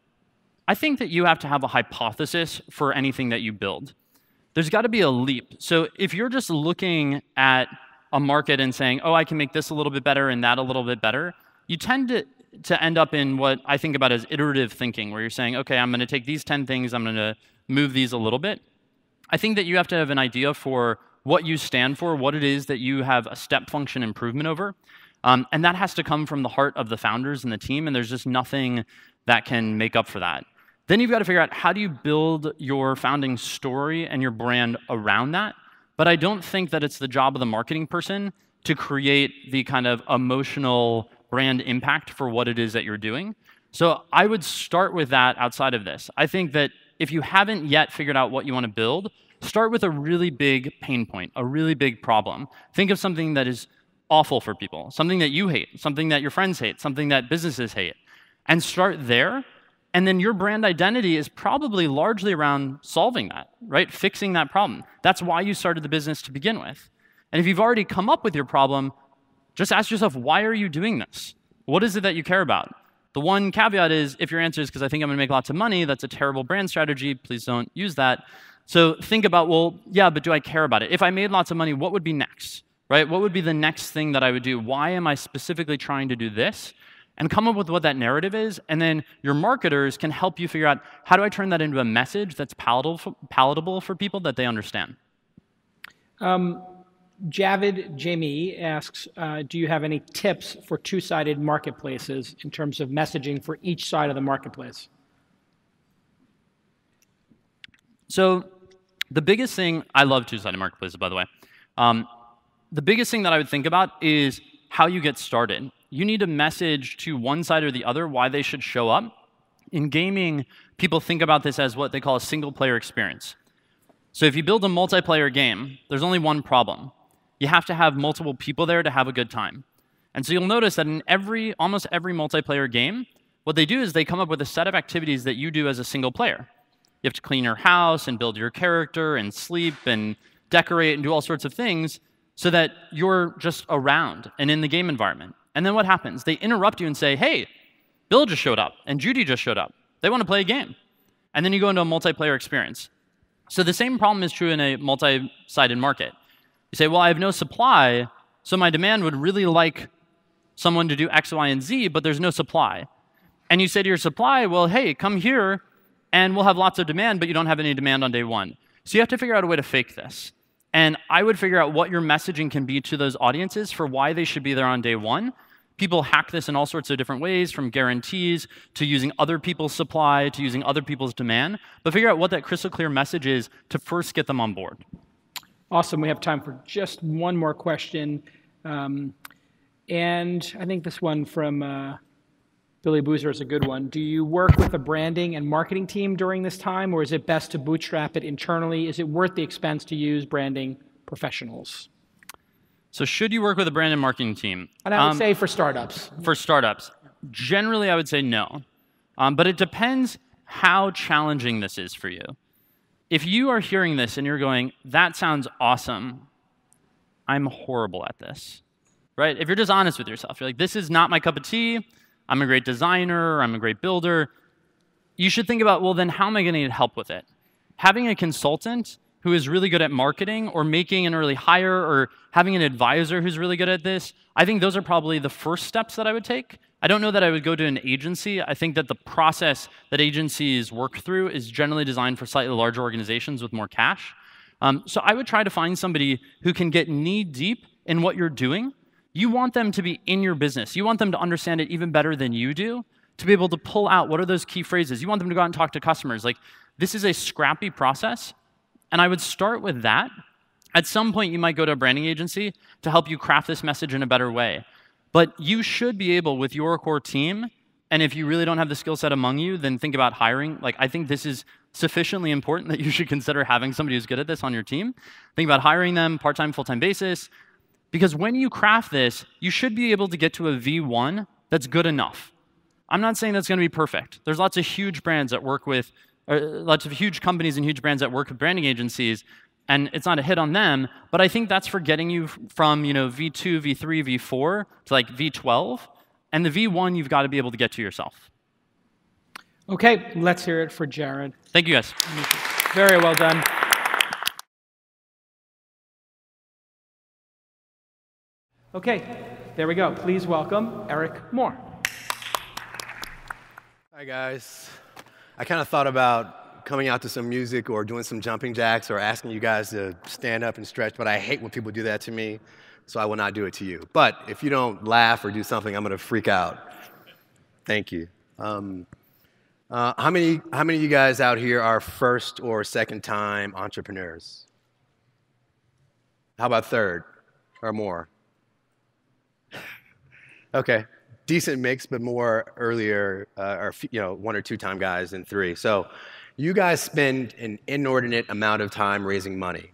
[SPEAKER 4] I think that you have to have a hypothesis for anything that you build. There's got to be a leap. So if you're just looking at a market and saying, oh, I can make this a little bit better and that a little bit better, you tend to end up in what I think about as iterative thinking, where you're saying, okay, I'm going to take these 10 things, I'm going to move these a little bit. I think that you have to have an idea for what you stand for, what it is that you have a step function improvement over. And that has to come from the heart of the founders and the team, and there's just nothing that can make up for that. Then you've got to figure out how do you build your founding story and your brand around that. But I don't think that it's the job of the marketing person to create the kind of emotional brand impact for what it is that you're doing. So I would start with that outside of this. I think that if you haven't yet figured out what you want to build, start with a really big pain point, a really big problem. Think of something that is awful for people, something that you hate, something that your friends hate, something that businesses hate, and start there. And then your brand identity is probably largely around solving that, right? Fixing that problem. That's why you started the business to begin with. And if you've already come up with your problem, just ask yourself, why are you doing this? What is it that you care about? The one caveat is, if your answer is because I think I'm going to make lots of money, that's a terrible brand strategy. Please don't use that. So think about, well, yeah, but do I care about it? If I made lots of money, what would be next, right? What would be the next thing that I would do? Why am I specifically trying to do this? And come up with what that narrative is, and then your marketers can help you figure out, how do I turn that into a message that's palatable for people that they understand?
[SPEAKER 3] Javid Jamie asks, do you have any tips for two-sided marketplaces in terms of messaging for each side of the marketplace?
[SPEAKER 4] So the biggest thing, I love two-sided marketplaces, by the way. The biggest thing that I would think about is how you get started. You need to message to one side or the other why they should show up. In gaming, people think about this as what they call a single-player experience. So if you build a multiplayer game, there's only one problem. You have to have multiple people there to have a good time. And so you'll notice that in almost every multiplayer game, what they do is they come up with a set of activities that you do as a single player. You have to clean your house and build your character and sleep and decorate and do all sorts of things so that you're just around and in the game environment. And then what happens? They interrupt you and say, hey, Bill just showed up and Judy just showed up. They want to play a game. And then you go into a multiplayer experience. So the same problem is true in a multi-sided market. You say, well, I have no supply, so my demand would really like someone to do X, Y, and Z, but there's no supply. And you say to your supply, well, hey, come here, and we'll have lots of demand, but you don't have any demand on day one. So you have to figure out a way to fake this. And I would figure out what your messaging can be to those audiences for why they should be there on day one. People hack this in all sorts of different ways, from guarantees to using other people's supply to using other people's demand. But figure out what that crystal clear message is to first get them on board.
[SPEAKER 3] Awesome. We have time for just one more question. And I think this one from Billy Boozer is a good one. Do you work with a branding and marketing team during this time, or is it best to bootstrap it internally? Is it worth the expense to use branding professionals?
[SPEAKER 4] So should you work with a brand and marketing team?
[SPEAKER 3] And I would say for startups.
[SPEAKER 4] For startups. Generally, I would say no. But it depends how challenging this is for you. if you are hearing this and you're going, that sounds awesome, I'm horrible at this, right? If you're just honest with yourself, you're like, this is not my cup of tea, I'm a great designer, I'm a great builder, you should think about, well, then how am I going to need help with it? Having a consultant who is really good at marketing or making an early hire or having an advisor who's really good at this, I think those are probably the first steps that I would take. I don't know that I would go to an agency. I think that the process that agencies work through is generally designed for slightly larger organizations with more cash. So I would try to find somebody who can get knee-deep in what you're doing. You want them to be in your business. You want them to understand it even better than you do, to be able to pull out what are those key phrases. You want them to go out and talk to customers. Like, this is a scrappy process, and I would start with that. At some point, you might go to a branding agency to help you craft this message in a better way. But you should be able, with your core team, and if you really don't have the skill set among you, then think about hiring. Like, I think this is sufficiently important that you should consider having somebody who's good at this on your team. Think about hiring them, part-time, full-time basis. Because when you craft this, you should be able to get to a V1 that's good enough. I'm not saying that's going to be perfect. There's lots of huge brands that work with, lots of huge companies and huge brands that work with branding agencies, and it's not a hit on them, but I think that's for getting you from V2, V3, V4 to like V12, and the V1 you've got to be able to get to yourself.
[SPEAKER 3] Okay, let's hear it for Jared.
[SPEAKER 4] Thank you, guys.
[SPEAKER 3] Very well done. Okay, there we go. Please welcome Erik Moore.
[SPEAKER 5] Hi, guys. I kind of thought about coming out to some music or doing some jumping jacks or asking you guys to stand up and stretch, but I hate when people do that to me, so I will not do it to you. But if you don't laugh or do something, I'm going to freak out. Thank you. How many of you guys out here are first or second time entrepreneurs? How about third or more? Okay, decent mix, but more earlier, or 1 or 2 time guys than 3. So you guys spend an inordinate amount of time raising money.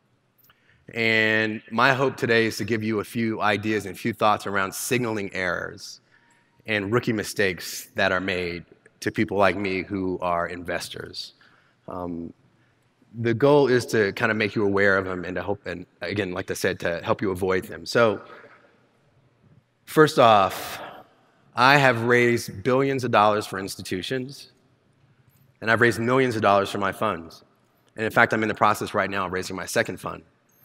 [SPEAKER 5] And my hope today is to give you a few ideas and a few thoughts around signaling errors and rookie mistakes that are made to people like me who are investors. The goal is to kind of make you aware of them and to hope, and again, like I said, to help you avoid them. So first off, I have raised billions of dollars for institutions, and I've raised millions of dollars for my funds. And in fact, I'm in the process right now of raising my second fund.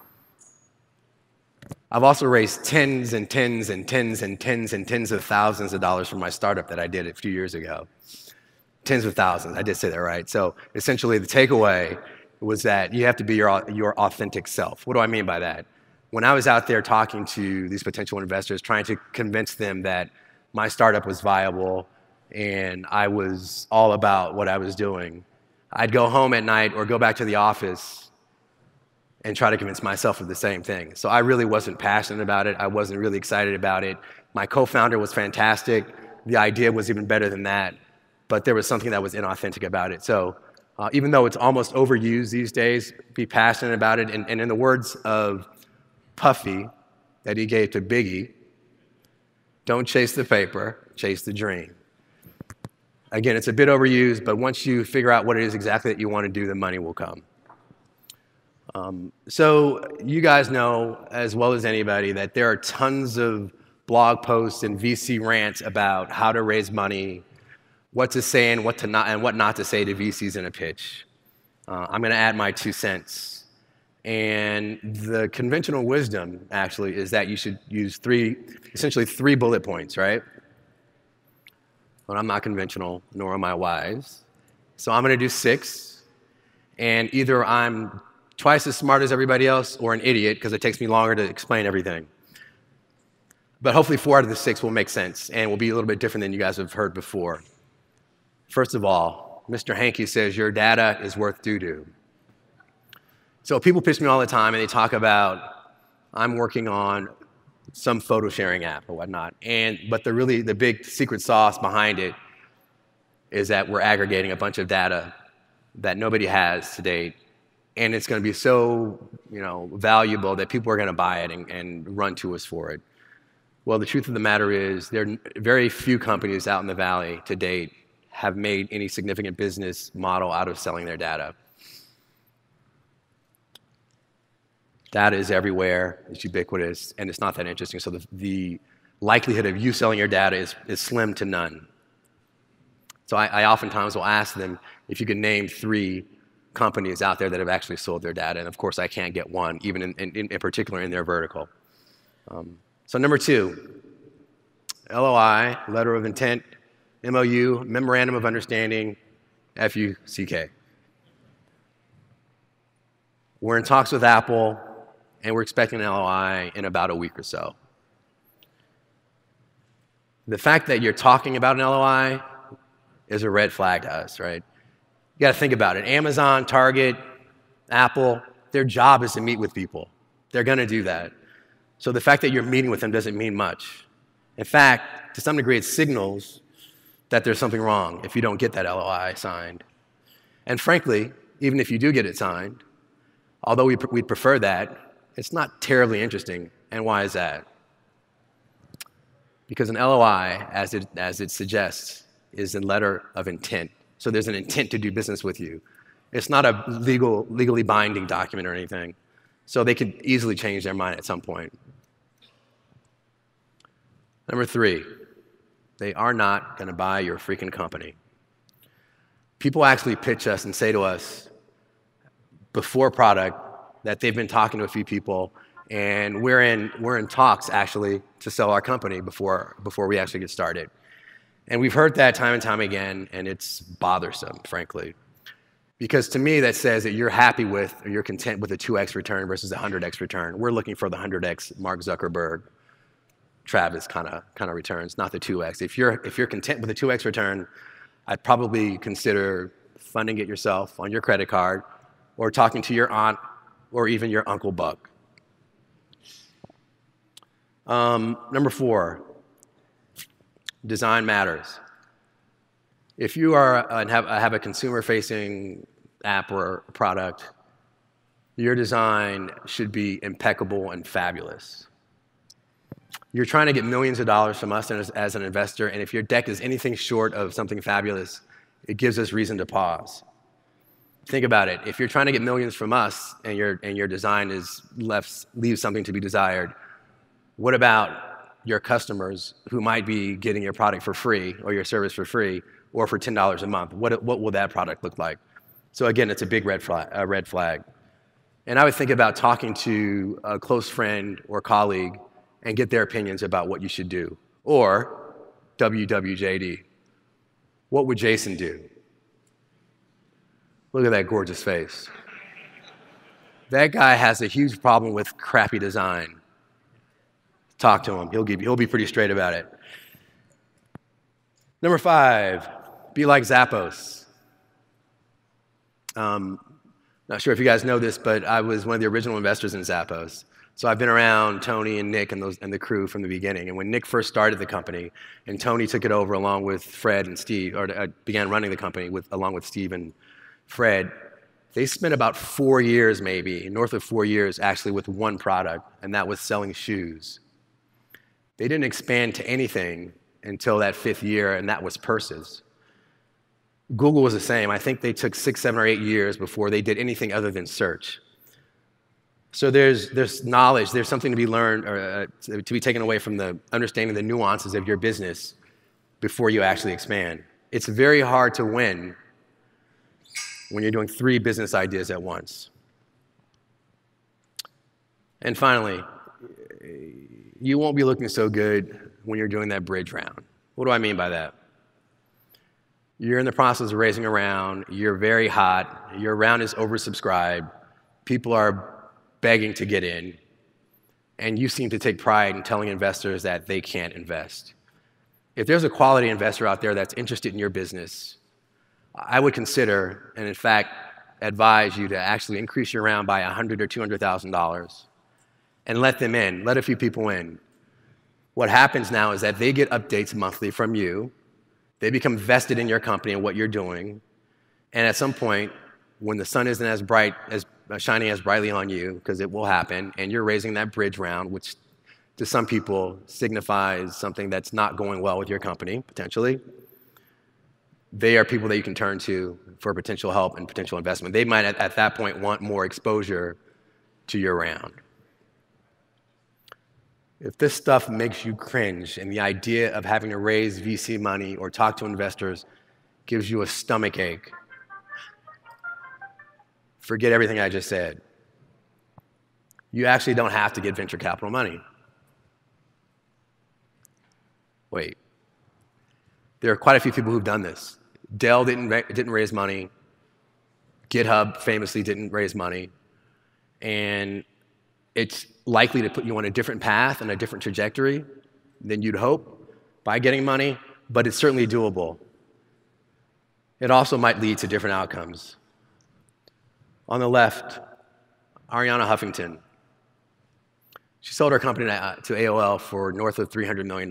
[SPEAKER 5] I've also raised tens and tens and tens and tens and tens of thousands of dollars for my startup that I did a few years ago. Tens of thousands, I did say that right. So essentially the takeaway was that you have to be your authentic self. What do I mean by that? When I was out there talking to these potential investors, trying to convince them that my startup was viable and I was all about what I was doing, I'd go home at night or go back to the office and try to convince myself of the same thing. So I really wasn't passionate about it. I wasn't really excited about it. My co-founder was fantastic. The idea was even better than that, but there was something that was inauthentic about it. So even though it's almost overused these days, be passionate about it. And in the words of Puffy that he gave to Biggie, don't chase the paper, chase the dream. Again, it's a bit overused, but once you figure out what it is exactly that you want to do, the money will come. So you guys know as well as anybody that there are tons of blog posts and VC rants about how to raise money, what to say and what not to say to VCs in a pitch. I'm going to add my 2 cents. And the conventional wisdom, actually, is that you should use essentially three bullet points, right? But I'm not conventional, nor am I wise. So I'm going to do 6. And either I'm twice as smart as everybody else or an idiot, because it takes me longer to explain everything. But hopefully 4 out of the 6 will make sense and will be a little bit different than you guys have heard before. First of all, Mr. Hankey says your data is worth doo-doo. So people pitch me all the time and they talk about I'm working on some photo sharing app or whatnot. But the big secret sauce behind it is that we're aggregating a bunch of data that nobody has to date. And it's going to be so valuable that people are going to buy it and run to us for it. Well, the truth of the matter is there are very few companies out in the Valley to date have made any significant business model out of selling their data. Data is everywhere, it's ubiquitous, and it's not that interesting. So the likelihood of you selling your data is slim to none. So I oftentimes will ask them if you could name 3 companies out there that have actually sold their data. And of course, I can't get one, even in particular in their vertical. So number 2, LOI, letter of intent, MOU, memorandum of understanding, FUCK. We're in talks with Apple, and we're expecting an LOI in about a week or so. The fact that you're talking about an LOI is a red flag to us, right? You got to think about it. Amazon, Target, Apple, their job is to meet with people. They're going to do that. So the fact that you're meeting with them doesn't mean much. In fact, to some degree, it signals that there's something wrong if you don't get that LOI signed. And frankly, even if you do get it signed, although we'd prefer that, it's not terribly interesting. And why is that? Because an LOI, as it suggests, is a letter of intent. So there's an intent to do business with you. It's not a legally binding document or anything. So they could easily change their mind at some point. Number 3, they are not going to buy your freaking company. People actually pitch us and say to us before product that they've been talking to a few people, and we're in talks actually to sell our company before we actually get started. And we've heard that time and time again, and it's bothersome, frankly. Because to me, that says that you're happy with, or you're content with a 2x return versus a 100x return. We're looking for the 100x Mark Zuckerberg, Travis kind of returns, not the 2x. If you're content with a 2x return, I'd probably consider funding it yourself on your credit card, or talking to your aunt, or even your Uncle Buck. Number 4, design matters. If you have a consumer-facing app or product, your design should be impeccable and fabulous. You're trying to get millions of dollars from us as an investor, and if your deck is anything short of something fabulous, it gives us reason to pause. Think about it. If you're trying to get millions from us and your design leaves something to be desired, what about your customers who might be getting your product for free or your service for free or for $10 a month? What will that product look like? So again, it's a big red flag. And I would think about talking to a close friend or colleague and get their opinions about what you should do. Or WWJD. What would Jason do? Look at that gorgeous face. That guy has a huge problem with crappy design. Talk to him. He'll be pretty straight about it. Number 5, be like Zappos. Not sure if you guys know this, but I was one of the original investors in Zappos. So I've been around Tony and Nick and the crew from the beginning. And when Nick first started the company, and Tony took it over along with Fred and Steve, or began running the company along with Steve and Fred, they spent about 4 years, maybe, north of 4 years, actually with one product, and that was selling shoes. They didn't expand to anything until that 5th year, and that was purses. Google was the same. I think they took 6, 7, or 8 years before they did anything other than search. So there's knowledge, there's something to be learned, or to be taken away from the understanding the nuances of your business before you actually expand. It's very hard to win when you're doing 3 business ideas at once. And finally, you won't be looking so good when you're doing that bridge round. What do I mean by that? You're in the process of raising a round, you're very hot, your round is oversubscribed, people are begging to get in, and you seem to take pride in telling investors that they can't invest. If there's a quality investor out there that's interested in your business, I would consider, and in fact, advise you to actually increase your round by $100,000 or $200,000 and let them in, let a few people in. What happens now is that they get updates monthly from you, they become vested in your company and what you're doing, and at some point, when the sun isn't as bright, as shining as brightly on you, because it will happen, and you're raising that bridge round, which to some people signifies something that's not going well with your company, potentially, they are people that you can turn to for potential help and potential investment. They might, at that point, want more exposure to your round. If this stuff makes you cringe and the idea of having to raise VC money or talk to investors gives you a stomach ache, forget everything I just said. You actually don't have to get venture capital money. Wait. There are quite a few people who've done this. Dell didn't raise money. GitHub famously didn't raise money. And it's likely to put you on a different path and a different trajectory than you'd hope by getting money, but it's certainly doable. It also might lead to different outcomes. On the left, Arianna Huffington. She sold her company to AOL for north of $300 million.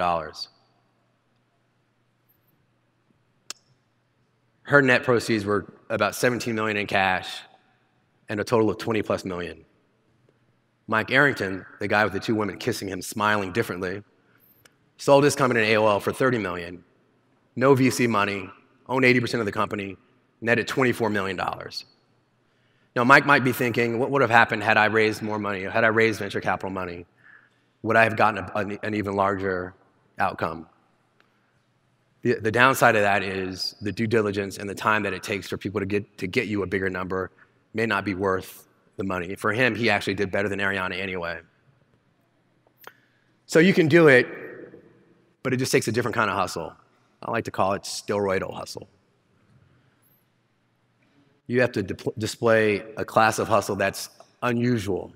[SPEAKER 5] Her net proceeds were about $17 million in cash and a total of 20+ million. Mike Arrington, the guy with the 2 women kissing him, smiling differently, sold his company to AOL for $30 million, no VC money, owned 80% of the company, netted $24 million. Now, Mike might be thinking, what would have happened had I raised more money? Had I raised venture capital money? Would I have gotten an even larger outcome? The downside of that is the due diligence and the time that it takes for people to get you a bigger number may not be worth the money. For him, he actually did better than Arianna anyway. So you can do it, but it just takes a different kind of hustle. I like to call it steroidal hustle. You have to display a class of hustle that's unusual.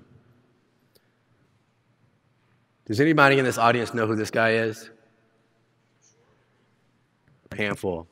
[SPEAKER 5] Does anybody in this audience know who this guy is? A handful.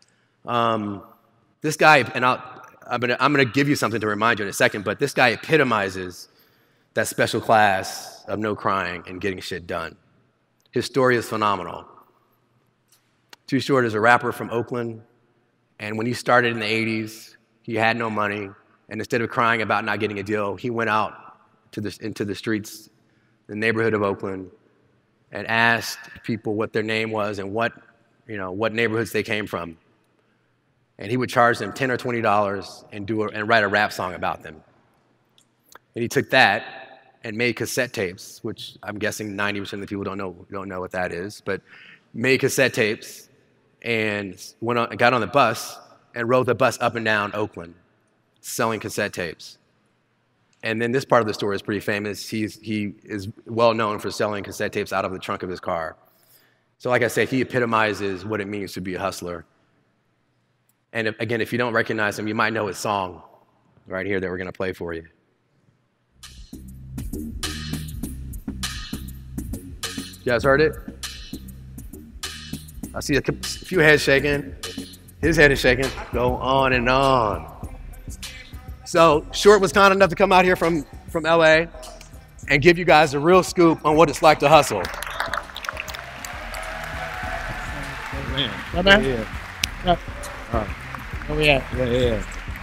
[SPEAKER 5] This guy, and I'm gonna give you something to remind you in a second, but this guy epitomizes that special class of no crying and getting shit done. His story is phenomenal. Too Short is a rapper from Oakland, and when he started in the 80s, he had no money, and instead of crying about not getting a deal, he went out into the streets, the neighborhood of Oakland, and asked people what their name was and what neighborhoods they came from. And he would charge them $10 or $20 and write a rap song about them. And he took that and made cassette tapes, which I'm guessing 90% of the people don't know what that is, but made cassette tapes and got on the bus and rode the bus up and down Oakland selling cassette tapes. And then this part of the story is pretty famous. He is well known for selling cassette tapes out of the trunk of his car. So like I said, he epitomizes what it means to be a hustler. And again, if you don't recognize him, you might know his song right here that we're going to play for you. You guys heard it? I see a few heads shaking. His head is shaking. Go on and on. So Short was kind enough to come out here from LA and give you guys a real scoop on what it's like to hustle.
[SPEAKER 6] Man. Yeah. Oh, yeah.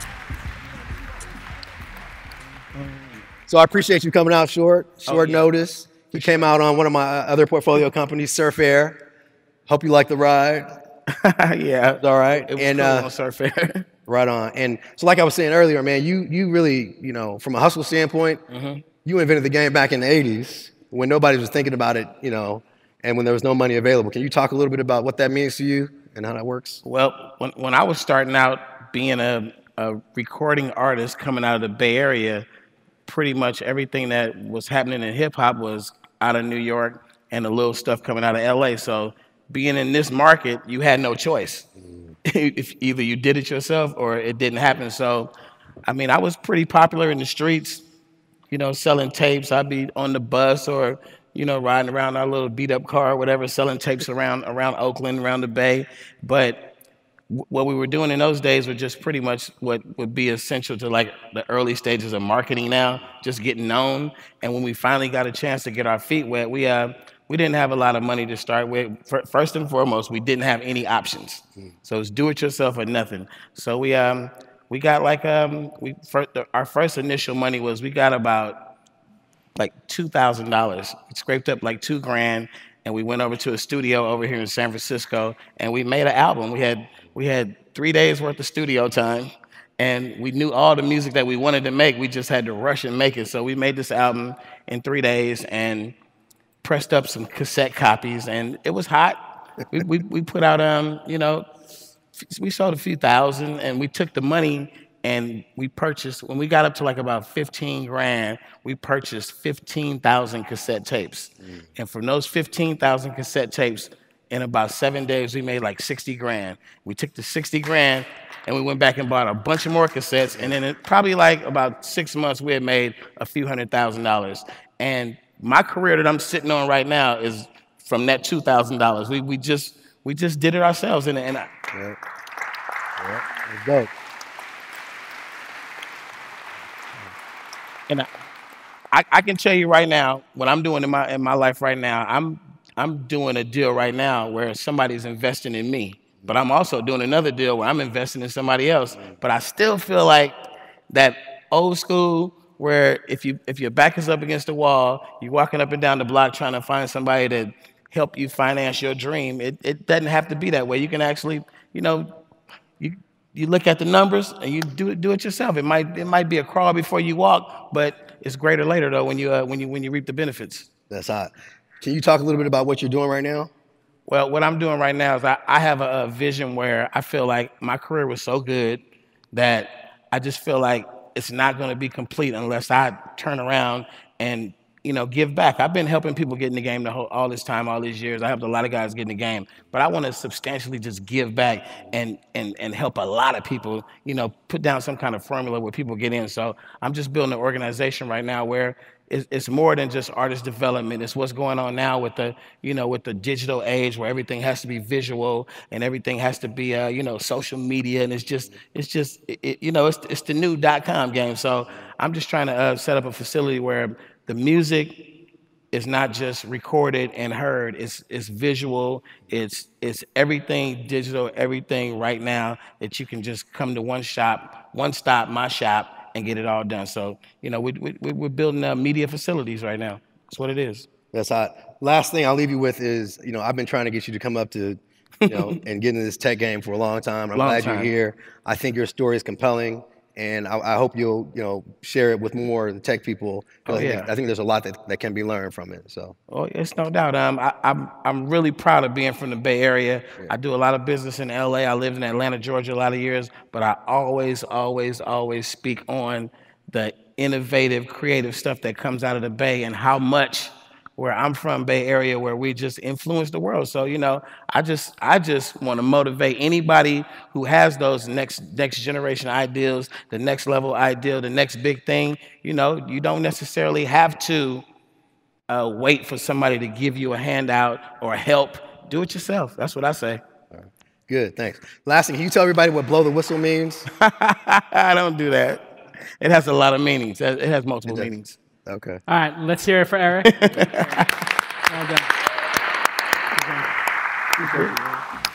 [SPEAKER 5] So I appreciate you coming out short notice. He came out on one of my other portfolio companies, Surf Air. Hope you like the ride.
[SPEAKER 6] Yeah.
[SPEAKER 5] All right.
[SPEAKER 6] It was cool on Surf Air.
[SPEAKER 5] Right on. And so like I was saying earlier, man, you really, from a hustle standpoint, you invented the game back in the 80s when nobody was thinking about it, and when there was no money available. Can you talk a little bit about what that means to you and how that works?
[SPEAKER 6] Well, when I was starting out being a recording artist coming out of the Bay Area, pretty much everything that was happening in hip-hop was out of New York and the little stuff coming out of L.A. So being in this market, you had no choice. If either you did it yourself or it didn't happen. So, I mean, I was pretty popular in the streets, selling tapes. I'd be on the bus or, riding around our little beat-up car or whatever, selling tapes around Oakland, around the Bay. But what we were doing in those days was just pretty much what would be essential to like the early stages of marketing now, just getting known. And when we finally got a chance to get our feet wet, we didn't have a lot of money to start with. First and foremost, we didn't have any options. So it's do it yourself or nothing. So we got like our first initial money was we got about like $2,000. We scraped up like $2,000, and we went over to a studio over here in San Francisco, and we made an album. We had 3 days worth of studio time, and we knew all the music that we wanted to make. We just had to rush and make it. So we made this album in 3 days and pressed up some cassette copies, and it was hot. We put out, you know, we sold a few thousand, and we took the money and we purchased, when we got up to like about 15 grand, we purchased 15,000 cassette tapes. And from those 15,000 cassette tapes, in about 7 days, we made like 60 grand. We took the 60 grand and we went back and bought a bunch of more cassettes. And then in probably like about 6 months, we had made a few $100,000. And my career that I'm sitting on right now is from that $2,000. We just did it ourselves. And
[SPEAKER 5] yeah. Let's go.
[SPEAKER 6] And I can tell you right now, what I'm doing in my life right now, I'm doing a deal right now where somebody's investing in me, but I'm also doing another deal where I'm investing in somebody else. But I still feel like that old school where if your back is up against the wall, you're walking up and down the block trying to find somebody to help you finance your dream. It doesn't have to be that way. You can actually, you know, you look at the numbers and you do it yourself. It might be a crawl before you walk, but it's greater later though when you reap the benefits.
[SPEAKER 5] That's hot. Can you talk a little bit about what you're doing right now?
[SPEAKER 6] Well, what I'm doing right now is I have a vision where I feel like my career was so good that I just feel like it's not going to be complete unless I turn around and, you know, give back. I've been helping people get in the game all this time, all these years. I helped a lot of guys get in the game, but I want to substantially just give back and help a lot of people, you know, put down some kind of formula where people get in. So I'm just building an organization right now where it's more than just artist development. It's what's going on now with the, you know, with the digital age where everything has to be visual and everything has to be, you know, social media. And you know, it's the new .com game. So I'm just trying to set up a facility where the music is not just recorded and heard. It's visual. It's everything digital, everything right now that you can just come to one stop, my shop, and get it all done. So, you know, we're building media facilities right now. That's what it is.
[SPEAKER 5] That's hot. Last thing I'll leave you with is, you know, I've been trying to get you to come up to, you know, and get into this tech game for a long time. I'm glad you're here. I think your story is compelling, and I hope you'll, you know, share it with more of the tech people.
[SPEAKER 6] Oh, yeah.
[SPEAKER 5] I think there's a lot that can be learned from it. So.
[SPEAKER 6] Oh, it's no doubt. I'm really proud of being from the Bay Area. Yeah. I do a lot of business in LA. I lived in Atlanta, Georgia a lot of years, but I always speak on the innovative, creative stuff that comes out of the Bay and how much where I'm from, Bay Area, where we just influence the world. So, you know, I just want to motivate anybody who has those next generation ideals, the next level ideal, the next big thing. You know, you don't necessarily have to wait for somebody to give you a handout or help. Do it yourself. That's what I say.
[SPEAKER 5] Good, thanks. Last thing, can you tell everybody what blow the whistle means?
[SPEAKER 6] I don't do that. It has a lot of meanings. It has multiple meanings.
[SPEAKER 5] Okay.
[SPEAKER 3] All right, let's hear it for Erik. Well done.